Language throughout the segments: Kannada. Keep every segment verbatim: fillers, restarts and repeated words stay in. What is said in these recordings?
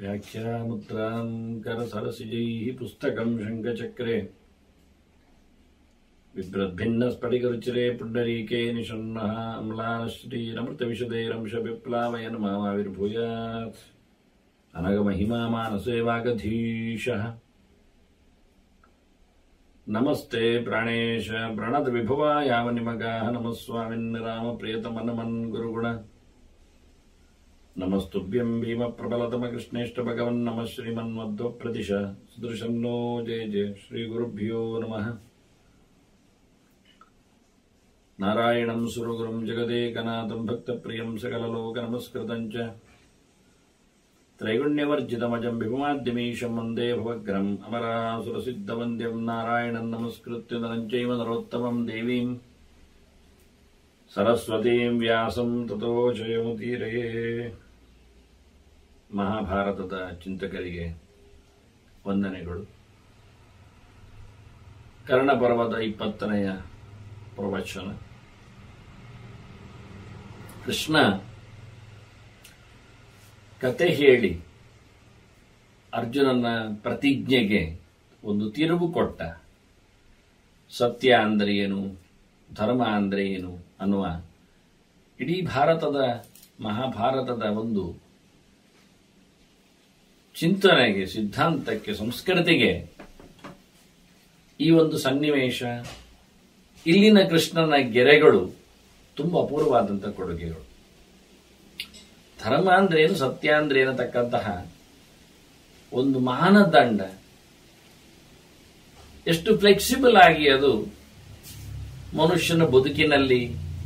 व्याख्यामुद्रां करसरसिजैः पुस्तकं शङ्खचक्रे बिभ्रद्भिन्नस्फटिकरुचिरे पुण्डरीके निषण्णः अम्लानश्रीरमृतविशदैरंशविप्लावयन् मामाविर्भूयात् अनघमहिमा मानसे वागधीशः। नमस्ते प्राणेश प्रणत विभुवा यावनिमगाः नमः स्वामिन् रामप्रियतमनमन् गुरुगुण नमस्तुभ्यं भीमप्रबलतम कृष्णेष्ट भगवन् नमः श्रीमन्मध्व प्रदिश सुदर्शन्नो जय जय श्रीगुरुभ्यो नमः। नारायणं सुरगुरुं जगदेकनाथं भक्तप्रियं सकललोकनमस्कृतं च त्रैगुण्यवर्जितमजं विभुमाद्यमीशं वन्दे भवग्रम् अमरासुरसिद्धवन्द्यं नारायणं नमस्कृत्य नरं चैव नरोत्तमं देवीं सरस्वतीं व्यासं ततो जयमुदीरये। ಮಹಾಭಾರತದ ಚಿಂತಕರಿಗೆ ವಂದನೆಗಳು. ಕರ್ಣಪರ್ವದ ಇಪ್ಪತ್ತನೆಯ ಪ್ರವಚನ. ಕೃಷ್ಣ ಕತೆ ಹೇಳಿ ಅರ್ಜುನನ ಪ್ರತಿಜ್ಞೆಗೆ ಒಂದು ತಿರುವು ಕೊಟ್ಟ. ಸತ್ಯ ಅಂದರೆ ಏನು, ಧರ್ಮ ಅಂದರೆ ಏನು ಅನ್ನುವ ಇಡೀ ಭಾರತದ ಮಹಾಭಾರತದ ಒಂದು ಚಿಂತನೆಗೆ, ಸಿದ್ಧಾಂತಕ್ಕೆ, ಸಂಸ್ಕೃತಿಗೆ ಈ ಒಂದು ಸನ್ನಿವೇಶ, ಇಲ್ಲಿನ ಕೃಷ್ಣನ ಗೆರೆಗಳು ತುಂಬ ಅಪೂರ್ವವಾದಂತಹ ಕೊಡುಗೆಗಳು. ಧರ್ಮ ಅಂದ್ರೇನು, ಸತ್ಯ ಅಂದ್ರೆ ಏನತಕ್ಕಂತಹ ಒಂದು ಮಾನದಂಡ ಎಷ್ಟು ಫ್ಲೆಕ್ಸಿಬಲ್ ಆಗಿ ಅದು ಮನುಷ್ಯನ ಬದುಕಿನಲ್ಲಿ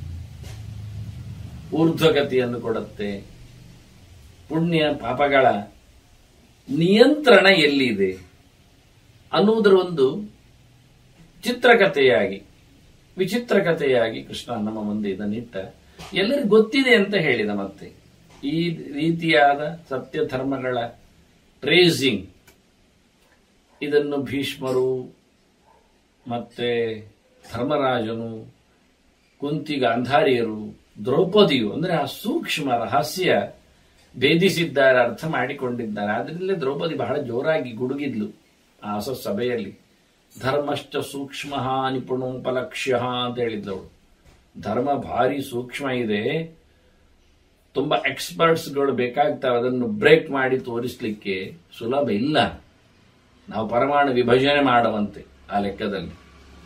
ಊರ್ಧ್ವಗತಿಯನ್ನು ಕೊಡುತ್ತೆ. ಪುಣ್ಯ ಪಾಪಗಳ ನಿಯಂತ್ರಣ ಎಲ್ಲಿದೆ ಅನ್ನುವುದರ ಒಂದು ಚಿತ್ರಕಥೆಯಾಗಿ, ವಿಚಿತ್ರಕಥೆಯಾಗಿ ಕೃಷ್ಣ ನಮ್ಮ ಮುಂದೆ ಇದನ್ನಿಟ್ಟ. ಎಲ್ಲರಿಗೂ ಗೊತ್ತಿದೆ ಅಂತ ಹೇಳಿದ. ಮತ್ತೆ ಈ ರೀತಿಯಾದ ಸತ್ಯ ಧರ್ಮಗಳ ಟ್ರೇಸಿಂಗ್ ಇದನ್ನು ಭೀಷ್ಮರು ಮತ್ತೆ ಧರ್ಮರಾಜನು, ಕುಂತಿ ಗಾಂಧಾರಿಯರು, ದ್ರೌಪದಿಯು ಅಂದ್ರೆ ಆ ಸೂಕ್ಷ್ಮ ರಹಸ್ಯ ಭೇದಿಸಿದ್ದಾರೆ, ಅರ್ಥ ಮಾಡಿಕೊಂಡಿದ್ದಾರೆ. ಆದ್ರಿಂದಲೇ ದ್ರೌಪದಿ ಬಹಳ ಜೋರಾಗಿ ಗುಡುಗಿದ್ಲು ಆ ಹೊಸ ಸಭೆಯಲ್ಲಿ. ಧರ್ಮಶ್ಚ ಸೂಕ್ಷ್ಮ ನಿಪುಣೋಪಲಕ್ಷ್ಯ ಅಂತ ಹೇಳಿದ್ದವಳು. ಧರ್ಮ ಭಾರಿ ಸೂಕ್ಷ್ಮ ಇದೆ, ತುಂಬಾ ಎಕ್ಸ್ಪರ್ಟ್ಸ್ಗಳು ಬೇಕಾಗ್ತವೆ ಅದನ್ನು ಬ್ರೇಕ್ ಮಾಡಿ ತೋರಿಸ್ಲಿಕ್ಕೆ ಸುಲಭ ಇಲ್ಲ. ನಾವು ಪರಮಾಣು ವಿಭಜನೆ ಮಾಡುವಂತೆ ಆ ಲೆಕ್ಕದಲ್ಲಿ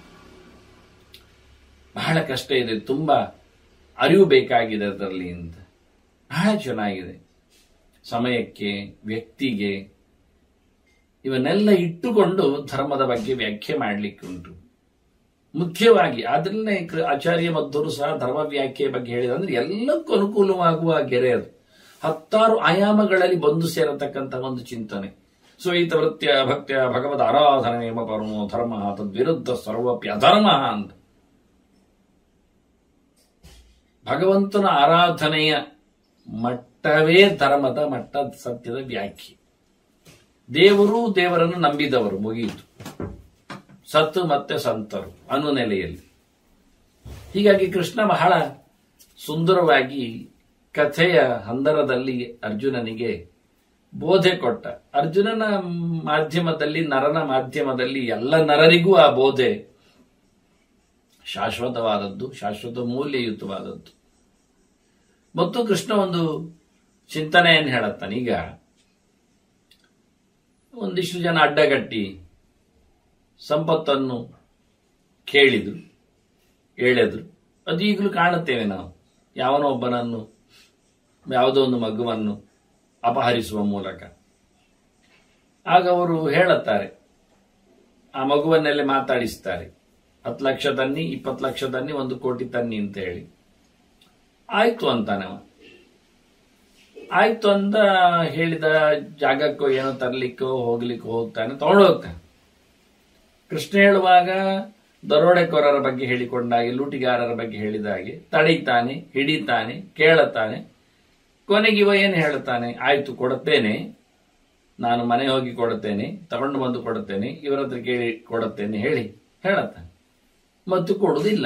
ಬಹಳ ಕಷ್ಟ ಇದೆ, ತುಂಬಾ ಅರಿವು ಬೇಕಾಗಿದೆ ಅದರಲ್ಲಿ ಅಂತ. ಬಹಳ ಚೆನ್ನಾಗಿದೆ. ಸಮಯಕ್ಕೆ, ವ್ಯಕ್ತಿಗೆ ಇವನ್ನೆಲ್ಲ ಇಟ್ಟುಕೊಂಡು ಧರ್ಮದ ಬಗ್ಗೆ ವ್ಯಾಖ್ಯೆ ಮಾಡಲಿಕ್ಕೆ ಉಂಟು. ಮುಖ್ಯವಾಗಿ ಆದ್ರಲ್ಲೇ ಆಚಾರ್ಯ ಮಧ್ವರು ಸಹ ಧರ್ಮ ವ್ಯಾಖ್ಯೆ ಬಗ್ಗೆ ಹೇಳಿದ ಅಂದ್ರೆ ಎಲ್ಲಕ್ಕೂ ಅನುಕೂಲವಾಗುವ ಗೆರೆ ಅದು. ಹತ್ತಾರು ಆಯಾಮಗಳಲ್ಲಿ ಬಂದು ಸೇರತಕ್ಕಂಥ ಒಂದು ಚಿಂತನೆ. ಸ್ವೈತ ವೃತ್ಯ ಭಕ್ತ್ಯ ಭಗವದ್ ಆರಾಧನೆ ನೇಮ ಪರಮೋ ಧರ್ಮ ತದ್ವಿರುದ್ಧ ಸರ್ವಪ್ಯ ಅಧರ್ಮ ಅಂತ. ಭಗವಂತನ ಆರಾಧನೆಯ ಮಟ್ಟವೇ ಧರ್ಮದ ಮಟ್ಟ, ಸತ್ಯದ ವ್ಯಾಖ್ಯೆ. ದೇವರು, ದೇವರನ್ನು ನಂಬಿದವರು, ಮುಗಿಯಿತು. ಸತ್ತು ಮತ್ತೆ ಸಂತರು ಅನ್ನೋ ನೆಲೆಯಲ್ಲಿ. ಹೀಗಾಗಿ ಕೃಷ್ಣ ಬಹಳ ಸುಂದರವಾಗಿ ಕಥೆಯ ಹಂದರದಲ್ಲಿ ಅರ್ಜುನನಿಗೆ ಬೋಧೆ ಕೊಟ್ಟ. ಅರ್ಜುನನ ಮಾಧ್ಯಮದಲ್ಲಿ, ನರನ ಮಾಧ್ಯಮದಲ್ಲಿ ಎಲ್ಲ ನರರಿಗೂ ಆ ಬೋಧೆ ಶಾಶ್ವತವಾದದ್ದು, ಶಾಶ್ವತ ಮೌಲ್ಯಯುತವಾದದ್ದು. ಮತ್ತು ಕೃಷ್ಣ ಒಂದು ಚಿಂತನೆಯನ್ನು ಹೇಳುತ್ತಾನೆ. ಈಗ ಒಂದಿಷ್ಟು ಜನ ಅಡ್ಡಗಟ್ಟಿ ಸಂಪತ್ತನ್ನು ಕೇಳಿದ್ರು, ಎಳೆದ್ರು. ಅದು ಈಗಲೂ ಕಾಣುತ್ತೇವೆ ನಾವು. ಯಾವನೋ ಒಬ್ಬನನ್ನು, ಯಾವುದೋ ಒಂದು ಮಗುವನ್ನು ಅಪಹರಿಸುವ ಮೂಲಕ. ಆಗ ಅವರು ಹೇಳುತ್ತಾರೆ, ಆ ಮಗುವನ್ನೆಲ್ಲ ಮಾತಾಡಿಸ್ತಾರೆ, ಹತ್ತು ಲಕ್ಷ ತನ್ನಿ, ಇಪ್ಪತ್ತು ಲಕ್ಷ ತನ್ನಿ, ಒಂದು ಕೋಟಿ ತನ್ನಿ ಅಂತ ಹೇಳಿ. ಆಯ್ತು ಅಂತಾನವ. ಆಯ್ತು ಅಂತ ಹೇಳಿದ ಜಾಗಕ್ಕೋ ಏನೋ ತರ್ಲಿಕ್ಕೋ ಹೋಗ್ಲಿಕ್ಕೋ ಹೋಗ್ತಾನೆ, ತಗೊಂಡು ಹೋಗ್ತಾನೆ. ಕೃಷ್ಣ ಹೇಳುವಾಗ ದರೋಡೆಕೋರರ ಬಗ್ಗೆ ಹೇಳಿಕೊಂಡಾಗೆ, ಲೂಟಿಗಾರರ ಬಗ್ಗೆ ಹೇಳಿದಾಗೆ ತಡೀತಾನೆ, ಹಿಡಿತಾನೆ, ಕೇಳುತ್ತಾನೆ. ಕೊನೆಗೆ ಇವ ಏನು ಹೇಳ್ತಾನೆ, ಆಯ್ತು ಕೊಡುತ್ತೇನೆ, ನಾನು ಮನೆ ಹೋಗಿ ಕೊಡುತ್ತೇನೆ, ತಗೊಂಡು ಬಂದು ಕೊಡುತ್ತೇನೆ, ಇವರ ಹತ್ರ ಕೇಳಿ ಕೊಡುತ್ತೇನೆ ಹೇಳಿ ಹೇಳುತ್ತಾನೆ. ಮತ್ತು ಕೊಡುವುದಿಲ್ಲ.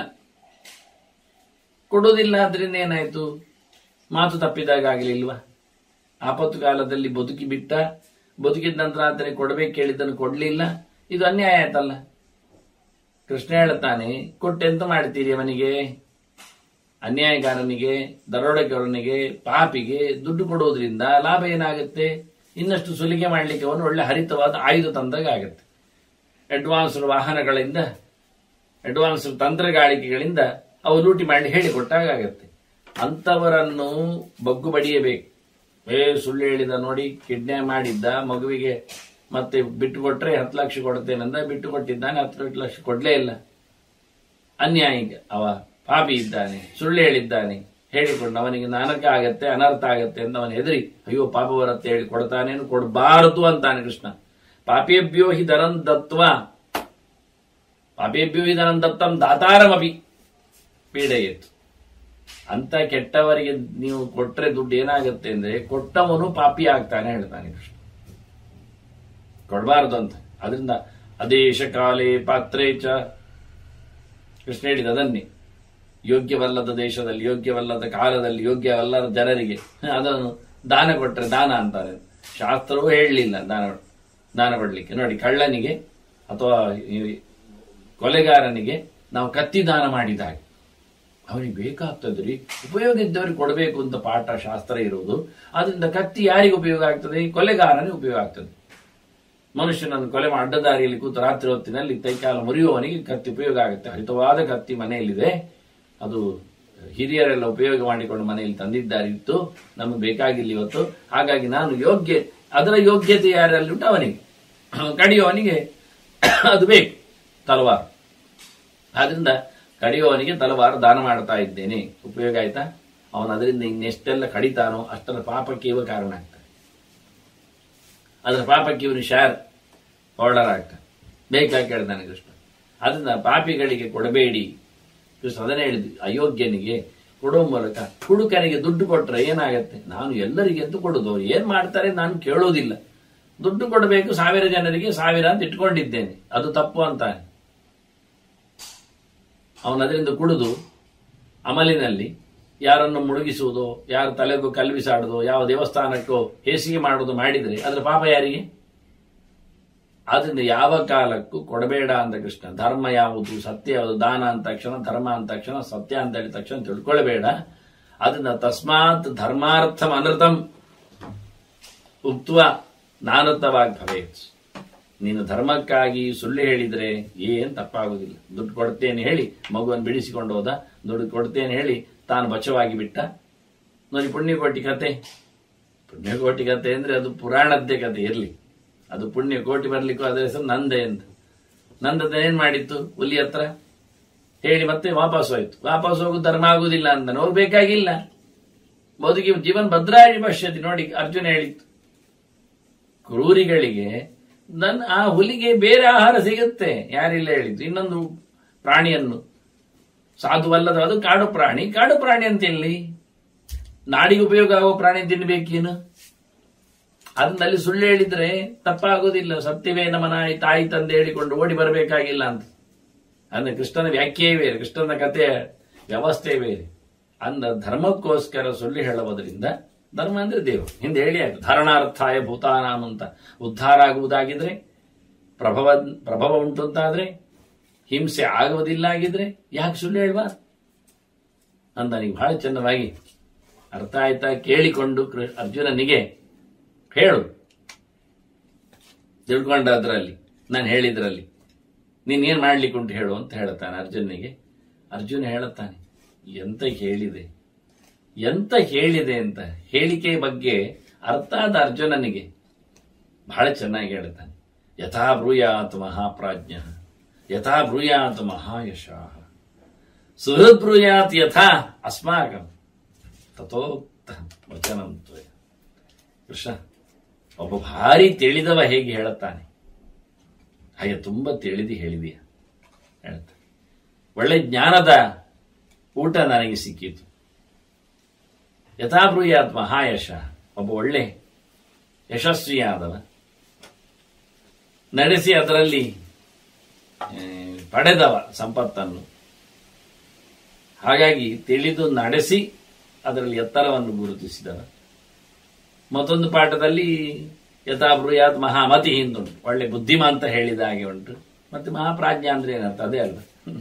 ಕೊಡುವುದಿಲ್ಲ ಆದ್ರಿಂದ ಏನಾಯ್ತು, ಮಾತು ತಪ್ಪಿದಾಗ ಆಗಲಿಲ್ವಾ? ಆಪತ್ತು ಕಾಲದಲ್ಲಿ ಬದುಕಿ ಬಿಟ್ಟ, ಬದುಕಿದ ನಂತರ ಆತನಿಗೆ ಕೊಡ್ಬೇಕು ಕೇಳಿದ್ದನ್ನು ಕೊಡ್ಲಿಲ್ಲ, ಇದು ಅನ್ಯಾಯ ಆಯ್ತಲ್ಲ. ಕೃಷ್ಣ ಹೇಳ್ತಾನೆ, ಕೊಟ್ಟೆಂತ ಮಾಡ್ತೀರಿ ಅವನಿಗೆ? ಅನ್ಯಾಯಗಾರನಿಗೆ, ದರೋಡೆಗಾರನಿಗೆ, ಪಾಪಿಗೆ ದುಡ್ಡು ಕೊಡೋದ್ರಿಂದ ಲಾಭ ಏನಾಗುತ್ತೆ? ಇನ್ನಷ್ಟು ಸುಲಿಗೆ ಮಾಡಲಿಕ್ಕೆ ಅವನು ಒಳ್ಳೆ ಹರಿತವಾದ ಆಯುಧ ತಂದಾಗ ಆಗುತ್ತೆ. ಅಡ್ವಾನ್ಸ್ಡ್ ವಾಹನಗಳಿಂದ, ಅಡ್ವಾನ್ಸ್ಡ್ ತಂತ್ರಗಾರಿಕೆಗಳಿಂದ ಅವು ಲೂಟಿ ಮಾಡಿ ಹೇಳಿಕೊಟ್ಟಾಗ ಆಗತ್ತೆ. ಅಂಥವರನ್ನು ಬಗ್ಗು ಬಡಿಯಬೇಕು. ಏ ಸುಳ್ಳು ಹೇಳಿದ ನೋಡಿ, ಕಿಡ್ನಾಪ್ ಮಾಡಿದ್ದ ಮಗುವಿಗೆ ಮತ್ತೆ ಬಿಟ್ಟು ಕೊಟ್ರೆ ಹತ್ತು ಲಕ್ಷ ಕೊಡ್ತೇನಂದ, ಬಿಟ್ಟು ಕೊಟ್ಟಿದ್ದಾನೆ, ಹತ್ತು ಲಕ್ಷ ಕೊಡ್ಲೇ ಇಲ್ಲ. ಅನ್ಯಾಯಿಕ ಅವ, ಪಾಪಿ ಇದ್ದಾನೆ, ಸುಳ್ಳು ಹೇಳಿದ್ದಾನೆ, ಹೇಳಿಕೊಂಡು ಅವನಿಗೆ ನಾನಕ ಆಗತ್ತೆ, ಅನರ್ಥ ಆಗತ್ತೆ ಅಂತ ಅವನು ಹೆದರಿ ಅಯ್ಯೋ ಪಾಪ ಬರತ್ತೆ ಹೇಳಿ ಕೊಡ್ತಾನೇನು, ಕೊಡಬಾರದು ಅಂತಾನೆ ಕೃಷ್ಣ. ಪಾಪೇಭ್ಯೋ ಹಿ ಧನಂ ದತ್ವ ಪಾಪೇಭ್ಯೋ ಹಿ ಧನಂ ದತ್ತಂ ದಾತಾರಮಪಿ ಪೀಡೆಯಿತ್ತು. ಅಂತ ಕೆಟ್ಟವರಿಗೆ ನೀವು ಕೊಟ್ರೆ ದುಡ್ಡು ಏನಾಗುತ್ತೆ ಅಂದ್ರೆ ಕೊಟ್ಟವನು ಪಾಪಿ ಆಗ್ತಾನೆ ಹೇಳ್ತಾನೆ ಕೃಷ್ಣ. ಕೊಡಬಾರದು ಅಂತ. ಅದರಿಂದ ಅದೇಶ ಕಾಲೇ ಪಾತ್ರೇ ಚ ಕೃಷ್ಣ ಹೇಳಿದ ಅದನ್ನೇ. ಯೋಗ್ಯವಲ್ಲದ ದೇಶದಲ್ಲಿ, ಯೋಗ್ಯವಲ್ಲದ ಕಾಲದಲ್ಲಿ, ಯೋಗ್ಯವಲ್ಲದ ಜನರಿಗೆ ಅದನ್ನು ದಾನ ಕೊಟ್ಟರೆ ದಾನ ಅಂತಾರೆ. ಶಾಸ್ತ್ರವೂ ಹೇಳಲಿಲ್ಲ ದಾನ ದಾನ ಕೊಡ್ಲಿಕ್ಕೆ. ನೋಡಿ, ಕಳ್ಳನಿಗೆ ಅಥವಾ ಕೊಲೆಗಾರನಿಗೆ ನಾವು ಕತ್ತಿ ದಾನ ಮಾಡಿದಾಗ ಅವನಿಗೆ ಬೇಕಾಗ್ತದ್ರಿ, ಉಪಯೋಗ ಇದ್ದವ್ರಿಗೆ ಕೊಡಬೇಕು ಅಂತ ಪಾಠ ಶಾಸ್ತ್ರ ಇರುವುದು. ಅದರಿಂದ ಕತ್ತಿ ಯಾರಿಗೆ ಉಪಯೋಗ ಆಗ್ತದೆ? ಕೊಲೆಗಾರನಿಗೆ ಉಪಯೋಗ ಆಗ್ತದೆ. ಮನುಷ್ಯನನ್ನು ಕೊಲೆ ಮಾಡಿ ಅಡ್ಡದಾರಿಯಲ್ಲಿ ಕೂತು ರಾತ್ರಿ ಹೊತ್ತಿನಲ್ಲಿ ಕೈಕಾಲ ಮುರಿಯುವವನಿಗೆ ಕತ್ತಿ ಉಪಯೋಗ ಆಗುತ್ತೆ. ಹರಿತವಾದ ಕತ್ತಿ ಮನೆಯಲ್ಲಿದೆ, ಅದು ಹಿರಿಯರೆಲ್ಲ ಉಪಯೋಗ ಮಾಡಿಕೊಂಡು ಮನೆಯಲ್ಲಿ ತಂದಿದ್ದಾರೆ, ಇತ್ತು, ನಮಗೆ ಬೇಕಾಗಿಲ್ಲ ಇವತ್ತು. ಹಾಗಾಗಿ ನಾನು ಯೋಗ್ಯ, ಅದರ ಯೋಗ್ಯತೆ ಯಾರಲ್ಲಿ ಉಂಟು ಅವನಿಗೆ, ಕಡಿಯುವವನಿಗೆ ಅದು ಬೇಕು, ತಲವಾರು. ಆದ್ರಿಂದ ಕಡಿಯುವವನಿಗೆ ತಲವಾರು ದಾನ ಮಾಡ್ತಾ ಇದ್ದೇನೆ. ಉಪಯೋಗ ಆಯ್ತಾ? ಅವನು ಅದರಿಂದ ಇನ್ನೆಷ್ಟೆಲ್ಲ ಕಡಿತಾನೋ ಅಷ್ಟರ ಪಾಪಕ್ಕೆ ಇವ ಕಾರಣ ಆಗ್ತಾನೆ. ಅದರ ಪಾಪಕ್ಕೆ ಇವನು ಶಾರ್ ಆರ್ಡರ್ ಆಗ್ತಾನೆ. ಬೇಕಾಗಿ ಕೇಳ್ತಾನೆ ಕೃಷ್ಣ. ಅದರಿಂದ ಪಾಪಿಗಳಿಗೆ ಕೊಡಬೇಡಿ ಕೃಷ್ಣ ಅದನ್ನೇ ಹೇಳಿದ್ವಿ. ಅಯೋಗ್ಯನಿಗೆ ಕೊಡುವ ಮೂಲಕ, ಹುಡುಕನಿಗೆ ದುಡ್ಡು ಕೊಟ್ರೆ ಏನಾಗತ್ತೆ? ನಾನು ಎಲ್ಲರಿಗೆ ಅಂತ ಕೊಡುದು, ಅವ್ರು ಏನ್ ಮಾಡ್ತಾರೆ ನಾನು ಕೇಳೋದಿಲ್ಲ. ದುಡ್ಡು ಕೊಡಬೇಕು, ಸಾವಿರ ಜನರಿಗೆ ಸಾವಿರ ಅಂತ ಇಟ್ಕೊಂಡಿದ್ದೇನೆ, ಅದು ತಪ್ಪು ಅಂತಾನೆ. ಅವನು ಅದರಿಂದ ಕುಡಿದು ಅಮಲಿನಲ್ಲಿ ಯಾರನ್ನು ಮುಳುಗಿಸುವುದು, ಯಾರ ತಲೆಗೂ ಕಲ್ವಿಸಾಡುದು, ಯಾವ ದೇವಸ್ಥಾನಕ್ಕೂ ಹೇಸಿಗೆ ಮಾಡುವುದು ಮಾಡಿದ್ರೆ ಅದರ ಪಾಪ ಯಾರಿಗೆ? ಆದ್ರಿಂದ ಯಾವ ಕಾಲಕ್ಕೂ ಕೊಡಬೇಡ ಅಂತ ಕೃಷ್ಣ. ಧರ್ಮ ಯಾವುದು, ಸತ್ಯ ಯಾವುದು, ದಾನ ಅಂದ ತಕ್ಷಣ, ಧರ್ಮ ಅಂದ ತಕ್ಷಣ, ಸತ್ಯ ಅಂತ ಹೇಳಿದ ತಕ್ಷಣ ತಿಳ್ಕೊಳ್ಬೇಡ. ಅದನ್ನ ತಸ್ಮಾತ್ ಧರ್ಮಾರ್ಥಂ ಅನೃತಂ ಉಕ್ತ್ವ ನಾನೃತವಾಗಿ ಭವೇತ್. ನೀನು ಧರ್ಮಕ್ಕಾಗಿ ಸುಳ್ಳು ಹೇಳಿದ್ರೆ ಏನ್ ತಪ್ಪಾಗುದಿಲ್ಲ. ದುಡ್ಡು ಕೊಡ್ತೇನೆ ಹೇಳಿ ಮಗುವನ್ನು ಬಿಡಿಸಿಕೊಂಡು ಹೋದ, ದುಡ್ಡು ಕೊಡ್ತೇನೆ ಹೇಳಿ ತಾನು ಬಚವಾಗಿ ಬಿಟ್ಟ. ನೋಡಿ, ಪುಣ್ಯಕೋಟಿ ಕತೆ. ಪುಣ್ಯಕೋಟಿ ಕತೆ ಅಂದ್ರೆ ಅದು ಪುರಾಣದ್ದೇ ಕತೆ ಇರ್ಲಿ, ಅದು ಪುಣ್ಯ ಕೋಟಿ ಬರ್ಲಿಕ್ಕೂ ಅದರ ಹೆಸರು ನಂದೆ ಅಂತ. ನಂದದ ಏನ್ ಮಾಡಿತ್ತು? ಹುಲಿ ಹತ್ರ ಹೇಳಿ ಮತ್ತೆ ವಾಪಸ್ ಹೋಯ್ತು. ವಾಪಸ್ ಹೋಗುದು ಧರ್ಮ ಆಗುದಿಲ್ಲ ಅಂತ ಹೋಗ್ಬೇಕಾಗಿಲ್ಲ, ಬದುಕಿ ಜೀವನ್ ಭದ್ರಾಳಿ ಪಶ್ಯತಿ. ನೋಡಿ, ಅರ್ಜುನ ಹೇಳಿತ್ತು, ಕ್ರೂರಿಗಳಿಗೆ ನನ್ನ ಆ ಹುಲಿಗೆ ಬೇರೆ ಆಹಾರ ಸಿಗುತ್ತೆ. ಯಾರಿಲ್ಲ ಹೇಳಿದ್ದು? ಇನ್ನೊಂದು ಪ್ರಾಣಿಯನ್ನು, ಸಾಧುವಲ್ಲದ ಅದು ಕಾಡು ಪ್ರಾಣಿ, ಕಾಡು ಪ್ರಾಣಿ ಅಂತ ಇಲ್ಲಿ ನಾಡಿಗೆ ಉಪಯೋಗ ಆಗೋ ಪ್ರಾಣಿ ತಿನ್ಬೇಕೇನು? ಅದರಲ್ಲಿ ಸುಳ್ಳು ಹೇಳಿದ್ರೆ ತಪ್ಪಾಗೋದಿಲ್ಲ. ಸತ್ಯವೇ ನಮನಾಯಿ ತಾಯಿ ತಂದೆ ಹೇಳಿಕೊಂಡು ಓಡಿ ಬರಬೇಕಾಗಿಲ್ಲ ಅಂತ. ಅಂದ್ರೆ ಕೃಷ್ಣನ ವ್ಯಾಖ್ಯೆ ಬೇರೆ, ಕೃಷ್ಣನ ಕಥೆಯ ವ್ಯವಸ್ಥೆ ಬೇರೆ. ಅಂದ ಧರ್ಮಕ್ಕೋಸ್ಕರ ಸುಳ್ಳು ಹೇಳುವುದರಿಂದ, ಧರ್ಮ ಅಂದ್ರೆ ದೇವರು ಹಿಂದೆ ಹೇಳಿ ಆಯ್ತು, ಧಾರಣಾರ್ಥಾಯ ಭೂತಾನಾಂ ಅಂತ. ಉದ್ಧಾರ ಆಗುವುದಾಗಿದ್ರೆ, ಪ್ರಭವ ಪ್ರಭವ ಉಂಟು ಅಂತಾದ್ರೆ, ಹಿಂಸೆ ಆಗುವುದಿಲ್ಲ ಆಗಿದ್ರೆ ಯಾಕೆ ಸುಳ್ಳು ಹೇಳ್ಬಾರ ಅಂತ ನನಗೆ ಬಹಳ ಚೆನ್ನವಾಗಿ ಅರ್ಥ ಆಯ್ತಾ? ಕೇಳಿಕೊಂಡು ಅರ್ಜುನನಿಗೆ ಹೇಳು, ತಿಳ್ಕೊಂಡ ಅದರಲ್ಲಿ ನಾನು ಹೇಳಿದ್ರಲ್ಲಿ ನೀನೇನ್ ಮಾಡ್ಲಿಕ್ಕೆ ಉಂಟು ಹೇಳು ಅಂತ ಹೇಳ್ತಾನೆ ಅರ್ಜುನಿಗೆ. ಅರ್ಜುನ ಹೇಳುತ್ತಾನೆ, ಎಂತ ಹೇಳಿದೆ ಎಂತ ಹೇಳಿದೆ ಅಂತ. ಹೇಳಿಕೆ ಬಗ್ಗೆ ಅರ್ಥ ಆದ ಅರ್ಜುನನಿಗೆ ಬಹಳ ಚೆನ್ನಾಗಿ ಹೇಳ್ತಾನೆ. ಯಥಾ ಬ್ರೂಯಾತ್ ಮಹಾಪ್ರಾಜ್ಞ, ಯಥಾ ಬ್ರೂಯಾತ್ ಮಹಾಯಶಃ, ಸುಹೃದ್ ಬ್ರೂಯಾತ್ ಯಥಾ ಅಸ್ಮಾಕಂ ತಥೋಕ್ತ ವಚನಂ ತ್ವಯ. ಕೃಷ್ಣ ಒಬ್ಬ ಭಾರಿ ತಿಳಿದವ ಹೇಗೆ ಹೇಳುತ್ತಾನೆ, ಹಾಗೆ ತುಂಬಾ ತಿಳಿದು ಹೇಳಿದೆಯ ಹೇಳ್ತಾನೆ. ಒಳ್ಳೆ ಜ್ಞಾನದ ಊಟ ನನಗೆ ಸಿಕ್ಕಿತು. ಯಥಾಬ್ರೂಯಾತ್ ಮಹಾಯಶ, ಒಬ್ಬ ಒಳ್ಳೆ ಯಶಸ್ವಿಯಾದವ, ನಡೆಸಿ ಅದರಲ್ಲಿ ಪಡೆದವ ಸಂಪತ್ತನ್ನು. ಹಾಗಾಗಿ ತಿಳಿದು ನಡೆಸಿ ಅದರಲ್ಲಿ ಎತ್ತರವನ್ನು ಗುರುತಿಸಿದವ. ಮತ್ತೊಂದು ಪಾಠದಲ್ಲಿ ಯಥಾ ಬ್ರೂಯಾತ್ ಮಹಾಮತಿ ಹಿಂದುಂಟು, ಒಳ್ಳೆ ಬುದ್ಧಿಮಾಂತ ಹೇಳಿದ ಹಾಗೆ ಉಂಟು. ಮತ್ತೆ ಮಹಾಪ್ರಾಜ್ಞ ಅಂದ್ರೆ ಏನರ್ಥ? ಅದೇ ಅಲ್ಲ,